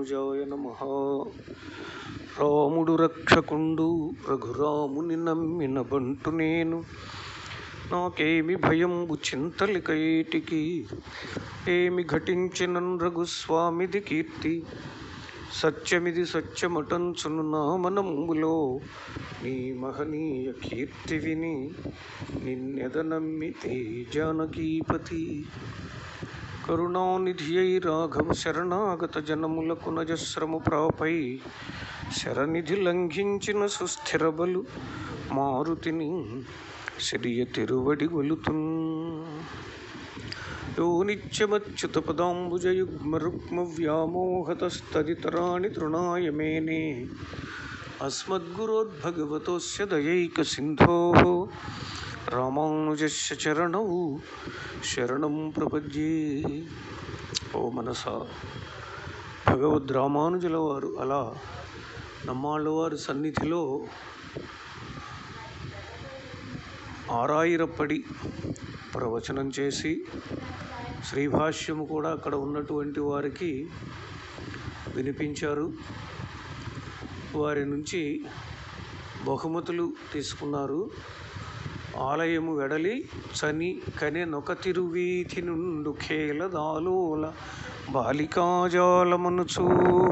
రామానుజాయ నమః. రాముడు రక్షకుండు రఘురాముని నమ్మిన బంటు నేను, నాకేమి భయంబు చింతలిక ఏటికి, ఏమి ఘటించినన్ రఘుస్వామిది కీర్తి, సత్యమిది సత్యమటంచును నా మనములో, నీ మహనీయ కీర్తి విని నిన్నెద నమ్మితే జానకీపతి. కరుణానిధియై రాఘవ శరణాగత జనములకు నజస్రము ప్రాపై, శరనిధి లంఘించిన సుస్థిర బలు మారుతిని సిరియ తిరువడి గొలుతున్. యో నిత్యమచ్యుత పదాంబుజయుగ్మ రుక్మ వ్యామోహతస్తదితరాణి తృణాయ మేనే, అస్మద్గురోద్భగవతోస్య దయైక సింధోః రామానుజస్య చరణౌ శరణం ప్రపద్యే. ఓ మనసా, భగవద్ రామానుజుల వారు అలా నమ్మాళ్ళవారి సన్నిధిలో ఆరాయిరప్పడి ప్రవచనం చేసి, శ్రీభాష్యము కూడా అక్కడ ఉన్నటువంటి వారికి వినిపించారు. వారి నుంచి బహుమతులు తీసుకున్నారు. ఆలయము వెడలి చని కనె నొక తిరువీధి నుండు ఖేల దాలోల బాలికాజాలమనుచు.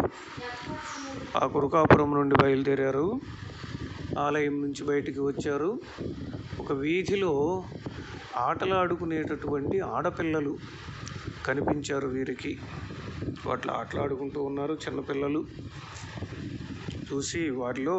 ఆ కురుకాపురం నుండి బయలుదేరారు. ఆలయం నుంచి బయటికి వచ్చారు. ఒక వీధిలో ఆటలాడుకునేటటువంటి ఆడపిల్లలు కనిపించారు వీరికి. వాటిలో ఆటలాడుకుంటూ ఉన్నారు చిన్నపిల్లలు. చూసి వారిలో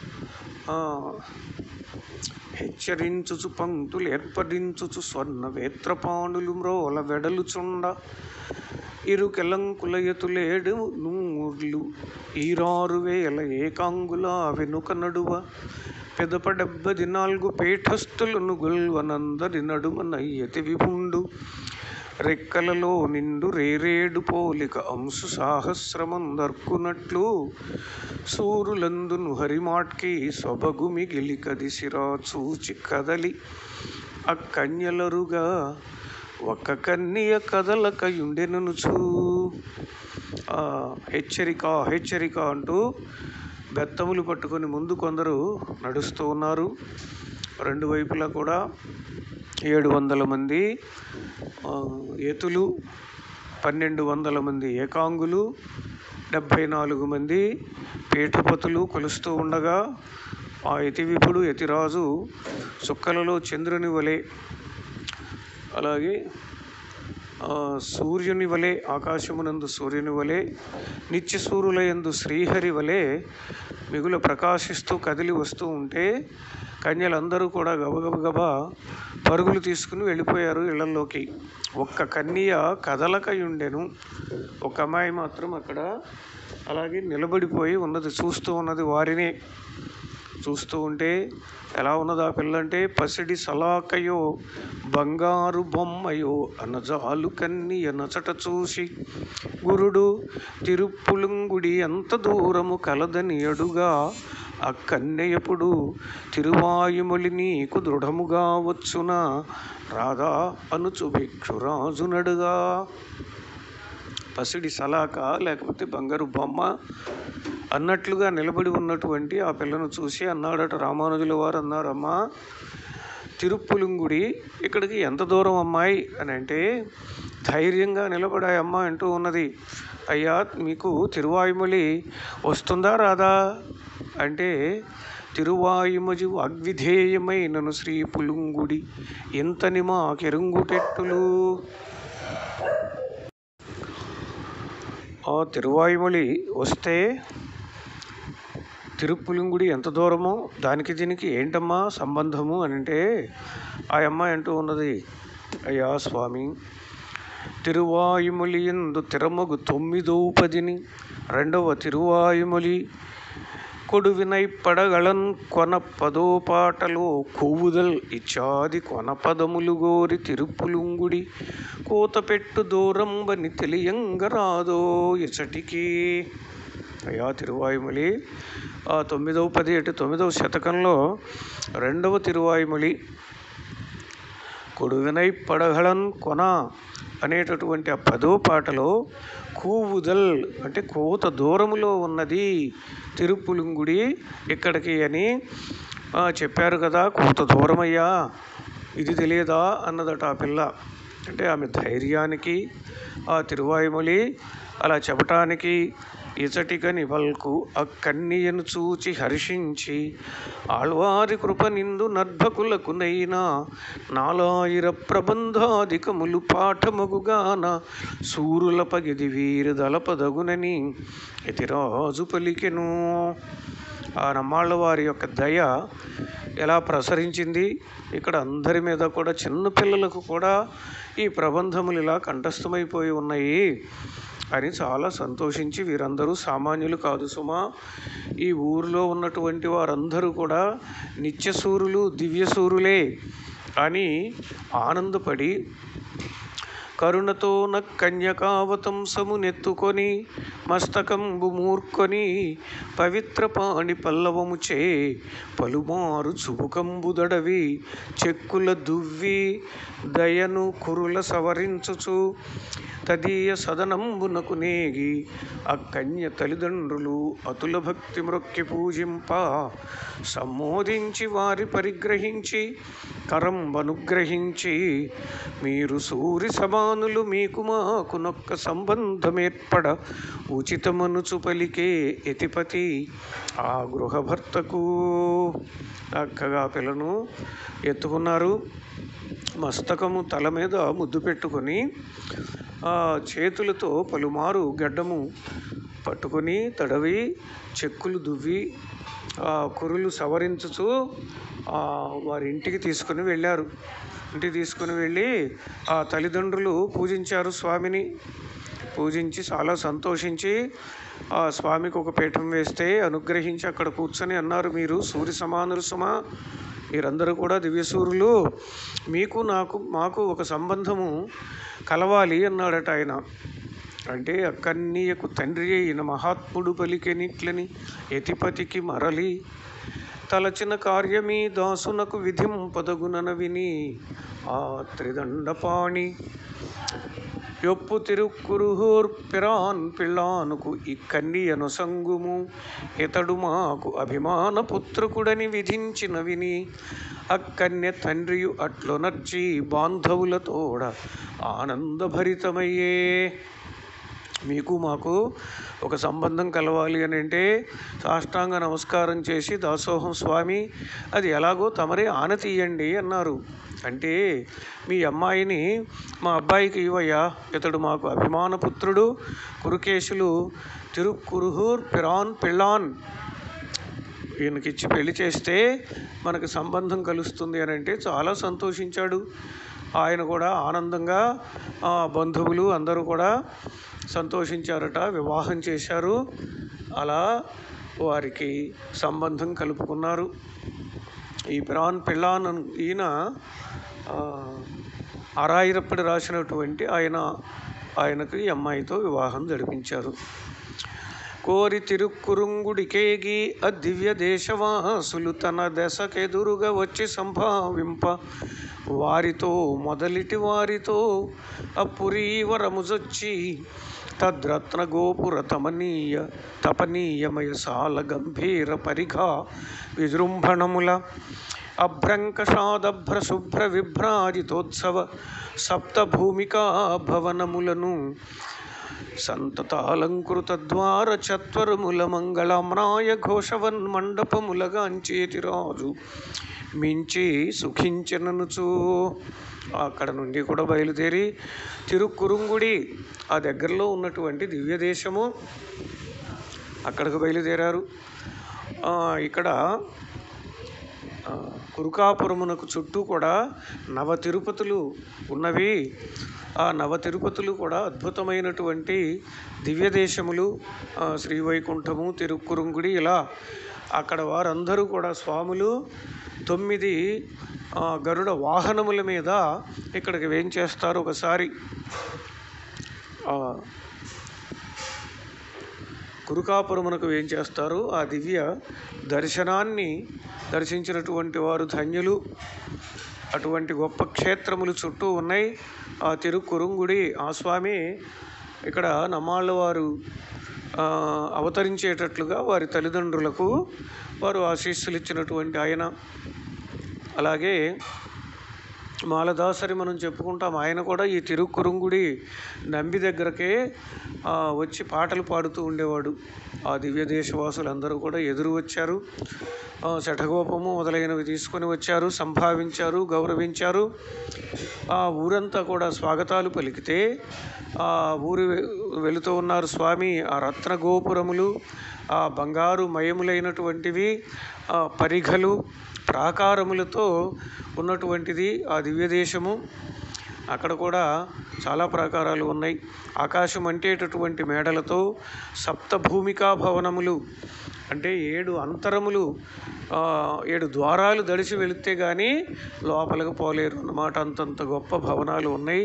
హెచ్చరించుచు పంక్తులు ఏర్పడించుచు స్వర్ణ వేత్రపాణులు మ్రోల వెడలుచుండ, ఇరుకెలంకులయతులేడు నూర్లు ఈరారు వేల ఏకాంగుల వెనుక నడువ, పెదప 74 పీఠస్థులను గొల్వనందరి నడుమ నయ్యతి విభుండు, రెక్కలలో నిండు రేరేడు పోలిక అంశు సాహస్రమందర్కునట్లు, సూరులందును హరిమాట్కి సొబగు మిగిలి కదిసిరా చూచి కదలి అక్కన్యలరుగా ఒక్క కన్నియ కదలకయుండెనుచు. హెచ్చరిక హెచ్చరిక అంటూ బెత్తములు పట్టుకొని ముందు కొందరు నడుస్తూ ఉన్నారు. రెండు వైపులా కూడా 700 మంది ఏతులు, 1200 మంది ఏకాంగులు, 74 మంది పీఠపతులు కొలుస్తూ ఉండగా, ఆ యతివిపుడు యతిరాజు చుక్కలలో చంద్రుని వలె, అలాగే సూర్యుని వలె, ఆకాశమునందు సూర్యుని వలె, నిత్య సూర్యులయందు శ్రీహరి వలె మిగుల ప్రకాశిస్తూ కదిలి వస్తూ ఉంటే, కన్యలందరూ కూడా గబగబగబా పరుగులు తీసుకుని వెళ్ళిపోయారు ఇళ్లలోకి. ఒక్క కన్య కదలకయుండెను. ఒక అమ్మాయి మాత్రం అక్కడ అలాగే నిలబడిపోయి ఉన్నది, చూస్తూ ఉన్నది. వారినే చూస్తూ ఉంటే ఎలా ఉన్నది ఆ పిల్లంటే, పసిడి సలాకయో బంగారు బొమ్మయో అనజాలు కన్నియ నచట చూసి, గురుడు తిరుప్పులుంగుడి ఎంత దూరము కలదని అడుగా, ఆ కన్యయపుడు తిరువాయుమొలి నీకు దృఢముగా వచ్చునా రాధా అనుచు భిక్షురాజునడుగా. పసిడి సలాక లేకపోతే బంగారు బొమ్మ అన్నట్లుగా నిలబడి ఉన్నటువంటి ఆ పిల్లను చూసి అన్నాడట రామానుజుల వారు. అన్నారమ్మా, తిరుప్పులుంగుడి ఇక్కడికి ఎంత దూరం అమ్మాయి అని అంటే, ధైర్యంగా నిలబడాయమ్మా అంటూ ఉన్నది. అయ్యా, మీకు తిరువాయుమొలి వస్తుందా రాదా అంటే, తిరువాయుమజు అగ్విధేయమైనను శ్రీ పులుంగుడి ఇంతని మా కెరుంగుటెట్టులు. ఆ తిరువాయుమొలి వస్తే తిరుప్పులుంగుడి ఎంత దూరమో, దానికి దీనికి ఏంటమ్మా సంబంధము అని అంటే, ఆ అమ్మాయి అంటూ ఉన్నది, అయ్యా స్వామి, తిరువాయుమొలి ఎందు తిరమగు 9వ పదిని, 2వ తిరువాయుమొలి కొడువినై పడగళన్ కొన 10వ పాటలో కొవ్వుదల్ ఇచ్చాది కొన పదములు గోరి తిరుప్పులుంగుడి కూతపెట్టు దూరంబని తెలియంగరాదో ఇచటికి. అయ్యా తిరువాయుమొలి, ఆ 9వ పది అంటే 9వ శతకంలో 2వ తిరువాయుమొలి కొడువినై పడగళన్ కొన అనేటటువంటి ఆ 10వ పాటలో కూవుదల్ అంటే కోత దూరములో ఉన్నది తిరుపులుంగుడి ఇక్కడికి అని చెప్పారు కదా, కోత దూరమయ్యా, ఇది తెలియదా అన్నదట ఆ పిల్ల. అంటే ఆమె ధైర్యానికి ఆ తిరువాయుమలి అలా చెప్పటానికి ఇచటిగని వల్కు అక్కన్నియను చూచి హర్షించి ఆళ్వారి కృప నిందు నర్భకులకునైనా నాలాయిర ప్రబంధాధికములు పాఠమగుగాన సూరుల పగిది వీరు దళపదగునని యతిరాజు పలికెను. ఆ నమ్మాళ్ళ వారి యొక్క దయ ఎలా ప్రసరించింది ఇక్కడ అందరి మీద కూడా, చిన్నపిల్లలకు కూడా ఈ ప్రబంధములు ఇలా కంఠస్థమైపోయి ఉన్నాయి అని చాలా సంతోషించి, వీరందరూ సామాన్యులు కాదు సుమా, ఈ ఊరిలో ఉన్నటువంటి వారందరూ కూడా నిత్యసూరులు దివ్యసూరులే అని ఆనందపడి కరుణతో కన్యకావతంసము నెత్తుకొని మస్తకంబు మూర్కొని పవిత్ర పాణి పల్లవముచే పలుమారు చుబుకంబుదడవి చెక్కుల దువ్వి దయను కురుల సవరించుచు తదీయ సదనంబునకు నేగి అక్కన్య తల్లిదండ్రులు అతుల భక్తి మ్రొక్కి పూజింప సమ్మోదించి వారి పరిగ్రహించి కరంబనుగ్రహించి మీరు సూరి సమానులు మీకు మాకునొక్క సంబంధమేర్పడ ఉచితమనుచు పలికే యతిపతి ఆ గృహభర్తకు. చక్కగా పిల్లను ఎత్తుకున్నారు, మస్తకము తల మీద ముద్దు పెట్టుకొని చేతులతో పలుమారు గడ్డము పట్టుకొని తడవి చెక్కులు దువ్వి కురులు సవరించుచు వారి ఇంటికి తీసుకుని వెళ్ళారు. ఇంటికి తీసుకుని వెళ్ళి ఆ తల్లిదండ్రులు పూజించారు స్వామిని. పూజించి చాలా సంతోషించి ఆ స్వామికి ఒక పీఠం వేస్తే అనుగ్రహించి అక్కడ కూర్చొని అన్నారు, మీరు సూర్య సమానులు సుమా, మీరందరూ కూడా దివ్యసూరులు, మీకు మాకు ఒక సంబంధము కలవాలి అన్నాడట ఆయన. అంటే అక్కన్నీయకు తండ్రి అయిన మహాత్ముడు పలికెనిట్లని యతిపతికి మరలి తలచిన కార్యమీ దాసునకు విధింపదగునన విని ఆ త్రిదండపాణి యొప్పు తిరుక్కురుహూర్ పిరాన్ పిల్లానుకు ఇక్కన్నియను సంగుము ఇతడు మాకు అభిమాన పుత్రకుడని విధించిన విని అక్కన్య తండ్రియు అట్లొనర్చి బాంధవులతోడ ఆనందభరితమయ్యే. మీకు మాకు ఒక సంబంధం కలవాలి అని అంటే సాష్టాంగ నమస్కారం చేసి దాసోహం స్వామి, అది ఎలాగో తమరే ఆనతీయండి అన్నారు. అంటే మీ అమ్మాయిని మా అబ్బాయికి ఇవ్వయ్యా, ఇతడు మాకు అభిమానపుత్రుడు, కురుకేశులు తిరుక్కురుహూర్ పిరాన్ పిల్లాన్, ఈయనకిచ్చి పెళ్లి చేస్తే మనకు సంబంధం కలుస్తుంది అని అంటే చాలా సంతోషించాడు. ఆయన కూడా ఆనందంగా బంధువులు అందరూ కూడా సంతోషించారట, వివాహం చేశారు. అలా వారికి సంబంధం కలుపుకున్నారు. ఈ పిరాన్ పిల్లాన్ ఈయన ఆరాయిరప్పటి రాసినటువంటి ఆయనకు ఈ అమ్మాయితో వివాహం జరిపించారు. కోరి తిరుక్కురుంగుడికేగి అదివ్య దేశవాసులు తన దశకెదురుగా వచ్చి సంభావింప వారితో మొదలిటి వారితో అపురీవరముజొచ్చి తద్రత్న గోపుర తపనీయమయ సాల గంభీర పరిఘా విజృంభణముల అభ్రంకషాదభ్ర శుభ్ర విభ్రాజితోత్సవ సప్తభూమికా భవనములను సంతతాలంకృత ద్వార చత్వరముల మంగళమ్రాయ ఘోషవన్ మండపములగాంచేతి రాజు మించి సుఖించననుచు అక్కడ నుండి కూడా బయలుదేరి తిరుక్కురుంగుడి ఆ దగ్గరలో ఉన్నటువంటి దివ్యదేశము అక్కడికి బయలుదేరారు. ఇక్కడ కురుకాపురమునకు చుట్టూ కూడా నవ తిరుపతులు ఉన్నవి. ఆ నవ తిరుపతులు కూడా అద్భుతమైనటువంటి దివ్యదేశములు, శ్రీవైకుంఠము, తిరుక్కురుంగుడి, ఇలా అక్కడ వారందరూ కూడా స్వాములు 9 గరుడ వాహనముల మీద ఇక్కడికి వేంచేస్తారు. ఒకసారి కురుకాపురమునకు వేంచేస్తారు. ఆ దివ్య దర్శనాన్ని దర్శించినటువంటి వారు ధన్యులు. అటువంటి గొప్ప క్షేత్రములు చుట్టూ ఉన్నాయి. ఆ తిరుక్కురుంగుడి ఆ స్వామి ఇక్కడ నమ్మాళ్ళ వారు అవతరించేటట్లుగా వారి తల్లిదండ్రులకు వారు ఆశీస్సులు ఇచ్చినటువంటి ఆయన. అలాగే మాలదాసరి మనం చెప్పుకుంటాం, ఆయన కూడా ఈ తిరుక్కురుంగుడి నంబి దగ్గరకే వచ్చి పాటలు పాడుతూ ఉండేవాడు. ఆ దివ్య దేశవాసులందరూ కూడా ఎదురు వచ్చారు, శఠగోపము మొదలైనవి తీసుకొని వచ్చారు, సంభావించారు, గౌరవించారు. ఆ ఊరంతా కూడా స్వాగతాలు పలికితే ఆ ఊరు వెళుతూ ఉన్నారు స్వామి. ఆ రత్న గోపురములు, ఆ బంగారు మయములైనటువంటివి, పరిఘలు, ప్రాకారములతో ఉన్నటువంటిది ఆ దివ్యదేశము. అక్కడ కూడా చాలా ప్రాకారాలు ఉన్నాయి. ఆకాశం అంటేటటువంటి మేడలతో, సప్తభూమికా భవనములు అంటే 7 అంతరములు, 7 ద్వారాలు దడిచి వెళితే కానీ లోపలికి పోలేరు అన్నమాట. అంతంత గొప్ప భవనాలు ఉన్నాయి.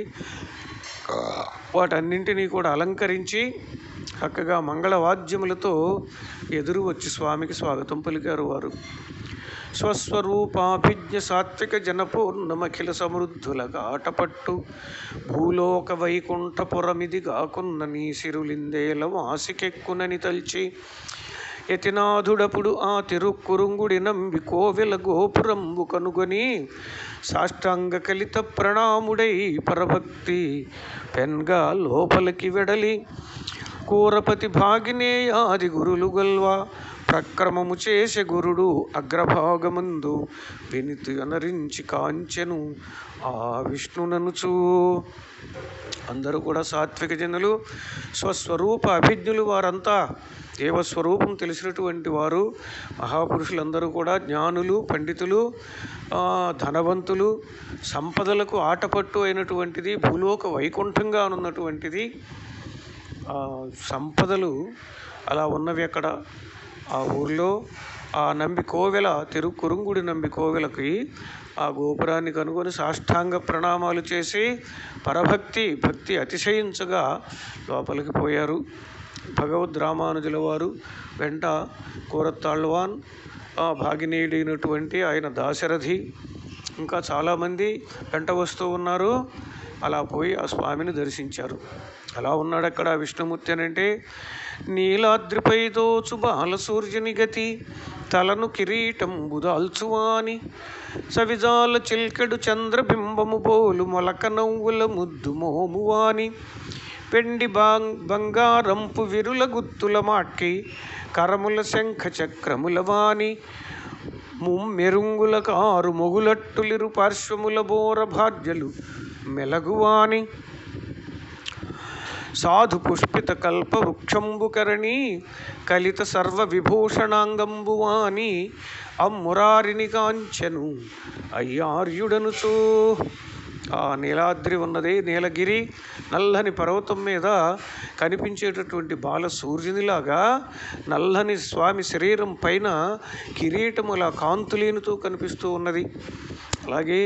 వాటన్నింటినీ కూడా అలంకరించి చక్కగా మంగళవాద్యములతో ఎదురు వచ్చి స్వామికి స్వాగతం పలికారు వారు. స్వస్వరూపాభిజ్ఞ సాత్విక జనపూర్ణమఖిల సమృద్ధులగా ఆటపట్టు భూలోక వైకుంఠపురమిది గాకున్న నీ సిరులిందేల వాసికెక్కునని తల్చి యతినాథుడపుడు ఆ తిరుక్కురుంగుడి నంబి కోవెల గోపురంబు కనుగొని సాష్టాంగ కలిత ప్రణాముడై పరభక్తి పెన్గా లోపలికి వెడలి కూరపతి భాగినేయాది గురులు గల్వా ప్రక్రమము చేసే గురుడు అగ్రభాగమందు వినితి అనరించి కాంచెను ఆ విష్ణుననుచూ. అందరూ కూడా సాత్విక జనులు, స్వస్వరూప అభిజ్ఞులు. వారంతా దేవస్వరూపం తెలిసినటువంటి వారు. మహాపురుషులందరూ కూడా జ్ఞానులు, పండితులు, ధనవంతులు, సంపదలకు ఆటపట్టు అయినటువంటిది భూలోక వైకుంఠంగా ఉన్నటువంటిది. సంపదలు అలా ఉన్నవి అక్కడ ఆ ఊర్లో. ఆ నంబి కోవెల, తిరుక్కురుంగుడి నంబి కోవెలకి ఆ గోపురాన్ని కనుగొని సాష్టాంగ ప్రణామాలు చేసి భక్తి అతిశయించగా లోపలికి పోయారు. భగవద్ రామానుజుల వారు వెంట కూరత్తాళ్వాన్, భాగినీయుడైనటువంటి ఆయన దాశరథి, ఇంకా చాలామంది వెంట వస్తూ ఉన్నారు. అలా పోయి ఆ స్వామిని దర్శించారు. అలా ఉన్నాడు అక్కడ విష్ణుమూర్తి అనంటే. నీలాద్రిపై దోచు బాలసూర్యుని గతి తలను కిరీటంబు దాల్చువాని సవిజాల చిల్కెడు చంద్రబింబము బోలు మొలక నవ్వుల ముద్దు మోమువాని పెండి బంగారంపు విరుల గుత్తుల మాట్కి కరముల శంఖ చక్రముల వాని మెరుంగుల కారు మొగులట్టులిరు పార్శ్వముల బోర భాగ్యలు మెలగువాని సాధు పుష్పిత కల్ప వృక్షంబుకరణి కలిత సర్వ విభూషణాంగంబువాని అమ్మురారిని కాంచెను అయ్యార్యుడనుచూ. ఆ నీలాద్రి ఉన్నది, నీలగిరి, నల్లని పర్వతం మీద కనిపించేటటువంటి బాల సూర్యునిలాగా నల్లని స్వామి శరీరం పైన కిరీటముల కాంతులీనుతూ కనిపిస్తూ ఉన్నది. అలాగే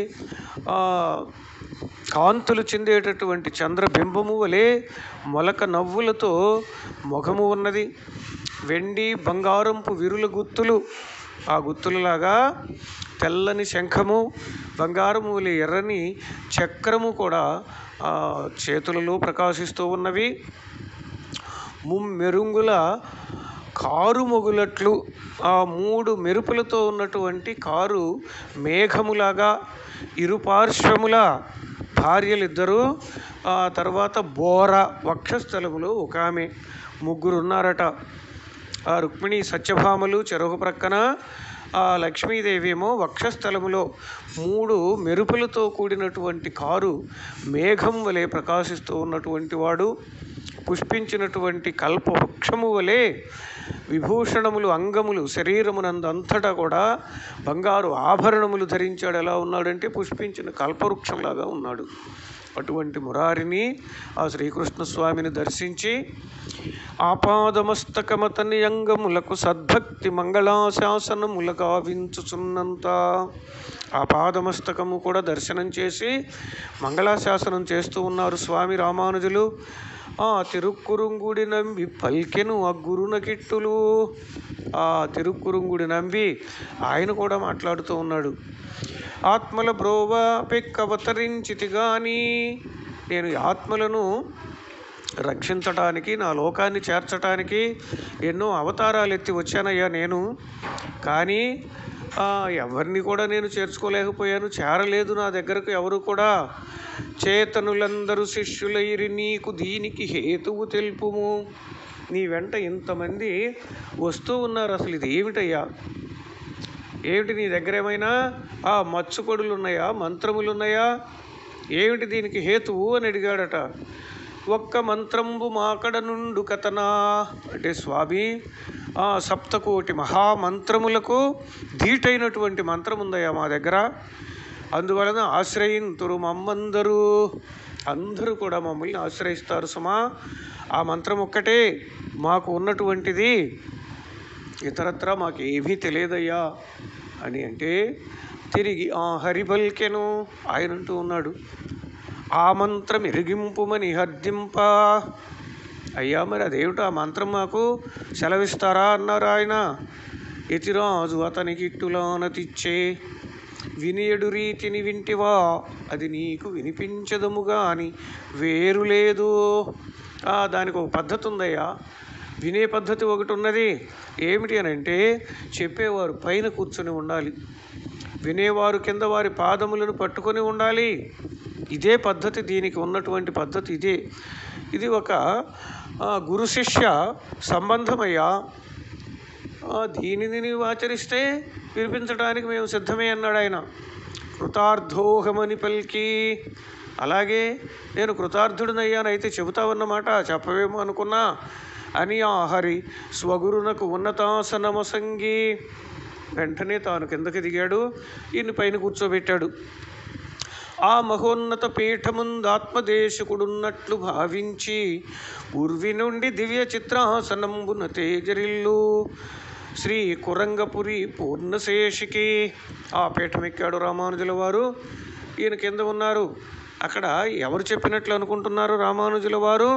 కాంతులు చెందేటటువంటి చంద్రబింబము వలె మొలక నవ్వులతో ముఖము ఉన్నది. వెండి బంగారంపు విరుల గుత్తులు, ఆ గుత్తులలాగా తెల్లని శంఖము, బంగారము వలె ఎర్రని చక్రము కూడా చేతులలో ప్రకాశిస్తూ ఉన్నవి. ముమ్మెరుంగుల కారు మొగులట్లు, ఆ 3 మెరుపులతో ఉన్నటువంటి కారు మేఘములాగా ఇరుపార్శ్వముల భార్యలిద్దరూ, ఆ తర్వాత బోర వక్షస్థలములో ఒక ఆమె, 3 ఉన్నారట. ఆ రుక్మిణి సత్యభామలు చెరొక ప్రక్కన, ఆ లక్ష్మీదేవి ఏమో వక్షస్థలములో 3 మెరుపులతో కూడినటువంటి కారు మేఘం వలె ప్రకాశిస్తూ ఉన్నటువంటి వాడు. పుష్పించినటువంటి కల్పవృక్షము వలె విభూషణములు, అంగములు, శరీరమునందంతటా కూడా బంగారు ఆభరణములు ధరించాడు. ఎలా ఉన్నాడంటే పుష్పించిన కల్పవృక్షంలాగా ఉన్నాడు. అటువంటి మురారిని, ఆ శ్రీకృష్ణ స్వామిని దర్శించి ఆపాదమస్తకమతని అంగములకు సద్భక్తి మంగళాశాసనముల గావించుచున్నంత, ఆ పాదమస్తకము కూడా దర్శనం చేసి మంగళాశాసనం చేస్తూ ఉన్నారు స్వామి రామానుజులు. ఆ తిరుక్కురుంగుడి నంబి పల్కెను ఆ గురునకిట్టులు. ఆ తిరుక్కురుంగుడి నంబి ఆయన కూడా మాట్లాడుతూ ఉన్నాడు. ఆత్మల బ్రోవ పెక్కవతరించితి గాని నేను ఈ ఆత్మలను రక్షించటానికి, నా లోకాన్ని చేర్చటానికి ఎన్నో అవతారాలు ఎత్తి వచ్చానయ్యా నేను. కానీ ఎవరిని కూడా నేను చేర్చుకోలేకపోయాను, చేరలేదు నా దగ్గరకు ఎవరు కూడా. చేతనులందరూ శిష్యులైరి నీకు దీనికి హేతువు తెలుపుము. నీ వెంట ఇంతమంది వస్తూ ఉన్నారు, అసలు ఇది ఏమిటయ్యా? ఏమిటి నీ దగ్గర ఏమైనా మచ్చుకొడులు ఉన్నాయా, మంత్రములు ఉన్నాయా? ఏమిటి దీనికి హేతువు అని అడిగాడట. ఒక్క మంత్రంబు మాకడ నుండు కథనా అంటే స్వామి, సప్తకోటి మహామంత్రములకు ధీటైనటువంటి మంత్రం ఉందయ్యా మా దగ్గర. అందువలన ఆశ్రయింతురు మమ్మందరూ, అందరూ కూడా మమ్మల్ని ఆశ్రయిస్తారు సుమా. ఆ మంత్రం ఒక్కటే మాకు ఉన్నటువంటిది, ఇతరత్రా మాకు ఏమీ తెలియదయ్యా అని అంటే తిరిగి హరిబల్కెను ఆయన అంటూ ఉన్నాడు. ఆ మంత్రం ఇరిగింపుమని హర్దింప. అయ్యా మరి అదేమిటో ఆ మంత్రం మాకు సెలవిస్తారా అన్నారు ఆయన. యతిరాజు అతనికి ఇట్టులానతిచ్చే వినియడు రీతిని వింటివా, అది నీకు వినిపించదముగా అని వేరు లేదు. దానికి ఒక పద్ధతి ఉందయ్యా, వినే పద్ధతి ఒకటి ఉన్నది. ఏమిటి అని అంటే చెప్పేవారు పైన కూర్చొని ఉండాలి, వినేవారు కింద వారి పాదములను పట్టుకొని ఉండాలి. ఇదే పద్ధతి, దీనికి ఉన్నటువంటి పద్ధతి ఇదే. ఇది ఒక గురు శిష్య సంబంధమయ్యా. దీనిని నీవు ఆచరిస్తే వినిపించడానికి మేము సిద్ధమే అన్నాడు ఆయన. కృతార్థోహమని పలికి, అలాగే నేను కృతార్థుడినయ్యానైతే చెబుతావన్నమాట, చెప్పవేమో అనుకున్నా అని ఆ హరి స్వగురునకు ఉన్నతాసనమసంగి వెంటనే తాను కిందకి దిగాడు, ఈయన్ని పైన కూర్చోబెట్టాడు. ఆ మహోన్నత పీఠముందాత్మదేశకుడున్నట్లు భావించి ఉర్వి నుండి దివ్య చిత్రాసనంబున తేజరిల్లు శ్రీ కురంగపురి పూర్ణశేషికి ఆ పీఠం ఎక్కాడు రామానుజుల వారు. ఈయన కింద ఉన్నారు. అక్కడ ఎవరు చెప్పినట్లు అనుకుంటున్నారు రామానుజుల వారు?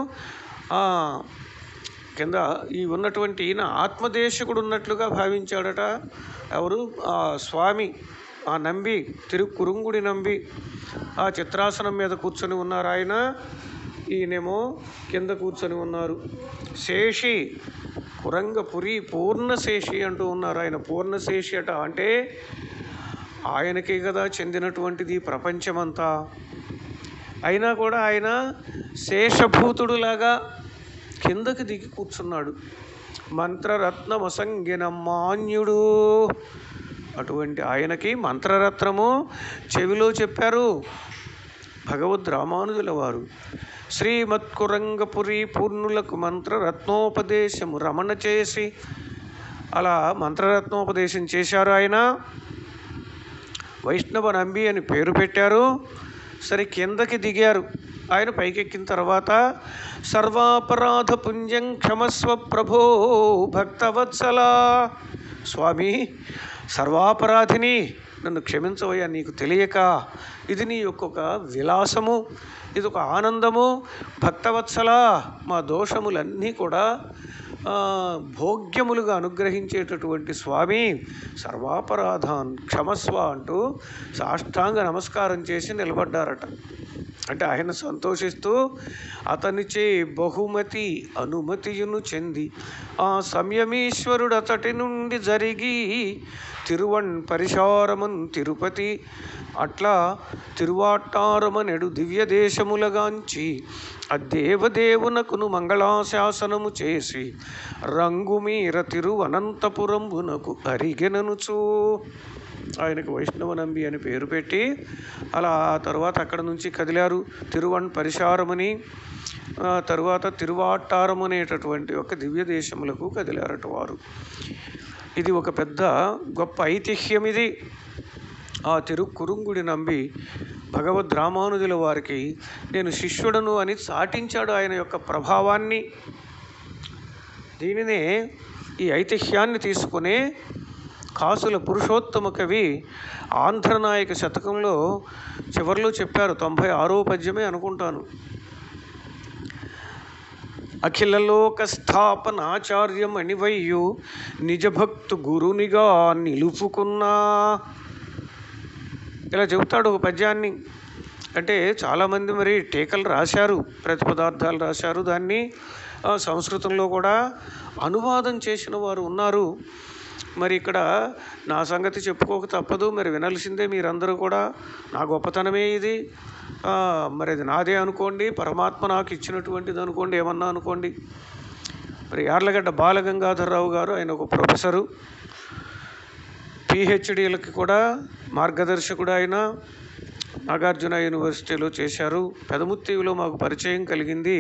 కింద ఈ ఉన్నటువంటి ఈయన ఆత్మదేశకుడు ఉన్నట్లుగా భావించాడట. ఎవరు? ఆ స్వామి, ఆ నంబి, తిరుక్కురుంగుడి నంబి ఆ చిత్రాసనం మీద కూర్చొని ఉన్నారు ఆయన, ఈయనేమో కింద కూర్చొని ఉన్నారు. శేషి, కురంగపురి పూర్ణశేషి అంటూ ఉన్నారు. ఆయన పూర్ణశేషి అట. అంటే ఆయనకే కదా చెందినటువంటిది ప్రపంచమంతా. అయినా కూడా ఆయన శేషభూతుడులాగా కిందకి దిగి కూర్చున్నాడు. మంత్రరత్నమసంగిన మాన్యుడు, అటువంటి ఆయనకి మంత్రరత్నము చెవిలో చెప్పారు భగవద్ రామానుజుల వారు. శ్రీమత్కురంగపురి పూర్ణులకు మంత్రరత్నోపదేశము రమణ చేసి, అలా మంత్రరత్నోపదేశం చేశారు ఆయన. వైష్ణవ నంబి అని పేరు పెట్టారు. సరే కిందకి దిగారు. ఆయన పైకెక్కిన తర్వాత సర్వాపరాధ పుణ్యం క్షమస్వ ప్రభో భక్తవత్సల, స్వామి సర్వాపరాధిని నన్ను క్షమించవయ్యా, నీకు తెలియక ఇది నీ యొక్క విలాసము, ఇది ఒక ఆనందము. భక్తవత్సల, మా దోషములన్నీ కూడా భోగ్యములుగా అనుగ్రహించేటటువంటి స్వామి, సర్వాపరాధాన్ క్షమస్వ అంటూ సాష్టాంగ నమస్కారం చేసి నిలబడ్డారట. అంటే ఆయన సంతోషిస్తూ అతనిచే బహుమతి అనుమతియును చెంది ఆ సంయమీశ్వరుడు అతటి నుండి జరిగి తిరువణ్ పరిశారమన్ తిరుపతి అట్లా తిరువాట్టారమనెడు దివ్య దేశములగాంచి అద్దేవదేవునకును మంగళాశాసనము చేసి రంగుమీర తిరువనంతపురంబునకు అరిగెననుచూ ఆయనకు వైష్ణవ నంబి అని పేరు పెట్టి అలా తర్వాత అక్కడ నుంచి కదిలారు తిరువణ్ పరిశారమని, తరువాత తిరువాట్టారం అనేటటువంటి ఒక దివ్య దేశములకు కదిలారట వారు. ఇది ఒక పెద్ద గొప్ప ఐతిహ్యం. ఇది ఆ తిరుక్కురుంగుడి నంబి భగవద్ రామానుజుల వారికి నేను శిష్యుడను అని చాటించాడు ఆయన యొక్క ప్రభావాన్ని. దీనినే ఈ ఐతిహ్యాన్ని తీసుకునే కాసుల పురుషోత్తమ కవి ఆంధ్రనాయక శతకంలో చివరిలో చెప్పారు. 96వ పద్యమే అనుకుంటాను. అఖిలలోక స్థాపనాచార్యం అనివయ్యు నిజభక్తు గురునిగా నిలుపుకున్నా, ఇలా చెబుతాడు ఒక పద్యాన్ని. అంటే చాలామంది మరి టీకలు రాశారు, ప్రతిపదార్థాలు రాశారు, దాన్ని సంస్కృతంలో కూడా అనువాదం చేసిన వారు ఉన్నారు. మరి ఇక్కడ నా సంగతి చెప్పుకోక తప్పదు, మరి వినాల్సిందే మీరందరూ కూడా. నా గొప్పతనమే ఇది, మరి అది నాదే అనుకోండి, పరమాత్మ నాకు ఇచ్చినటువంటిది అనుకోండి, ఏమన్నా అనుకోండి. మరి యార్లగడ్డ బాలగంగాధరరావు గారు, ఆయన ఒక ప్రొఫెసరు, పిహెచ్డీలకి కూడా మార్గదర్శకుడు. ఆయన నాగార్జున యూనివర్సిటీలో చేశారు. పెదముత్తీవిలో మాకు పరిచయం కలిగింది.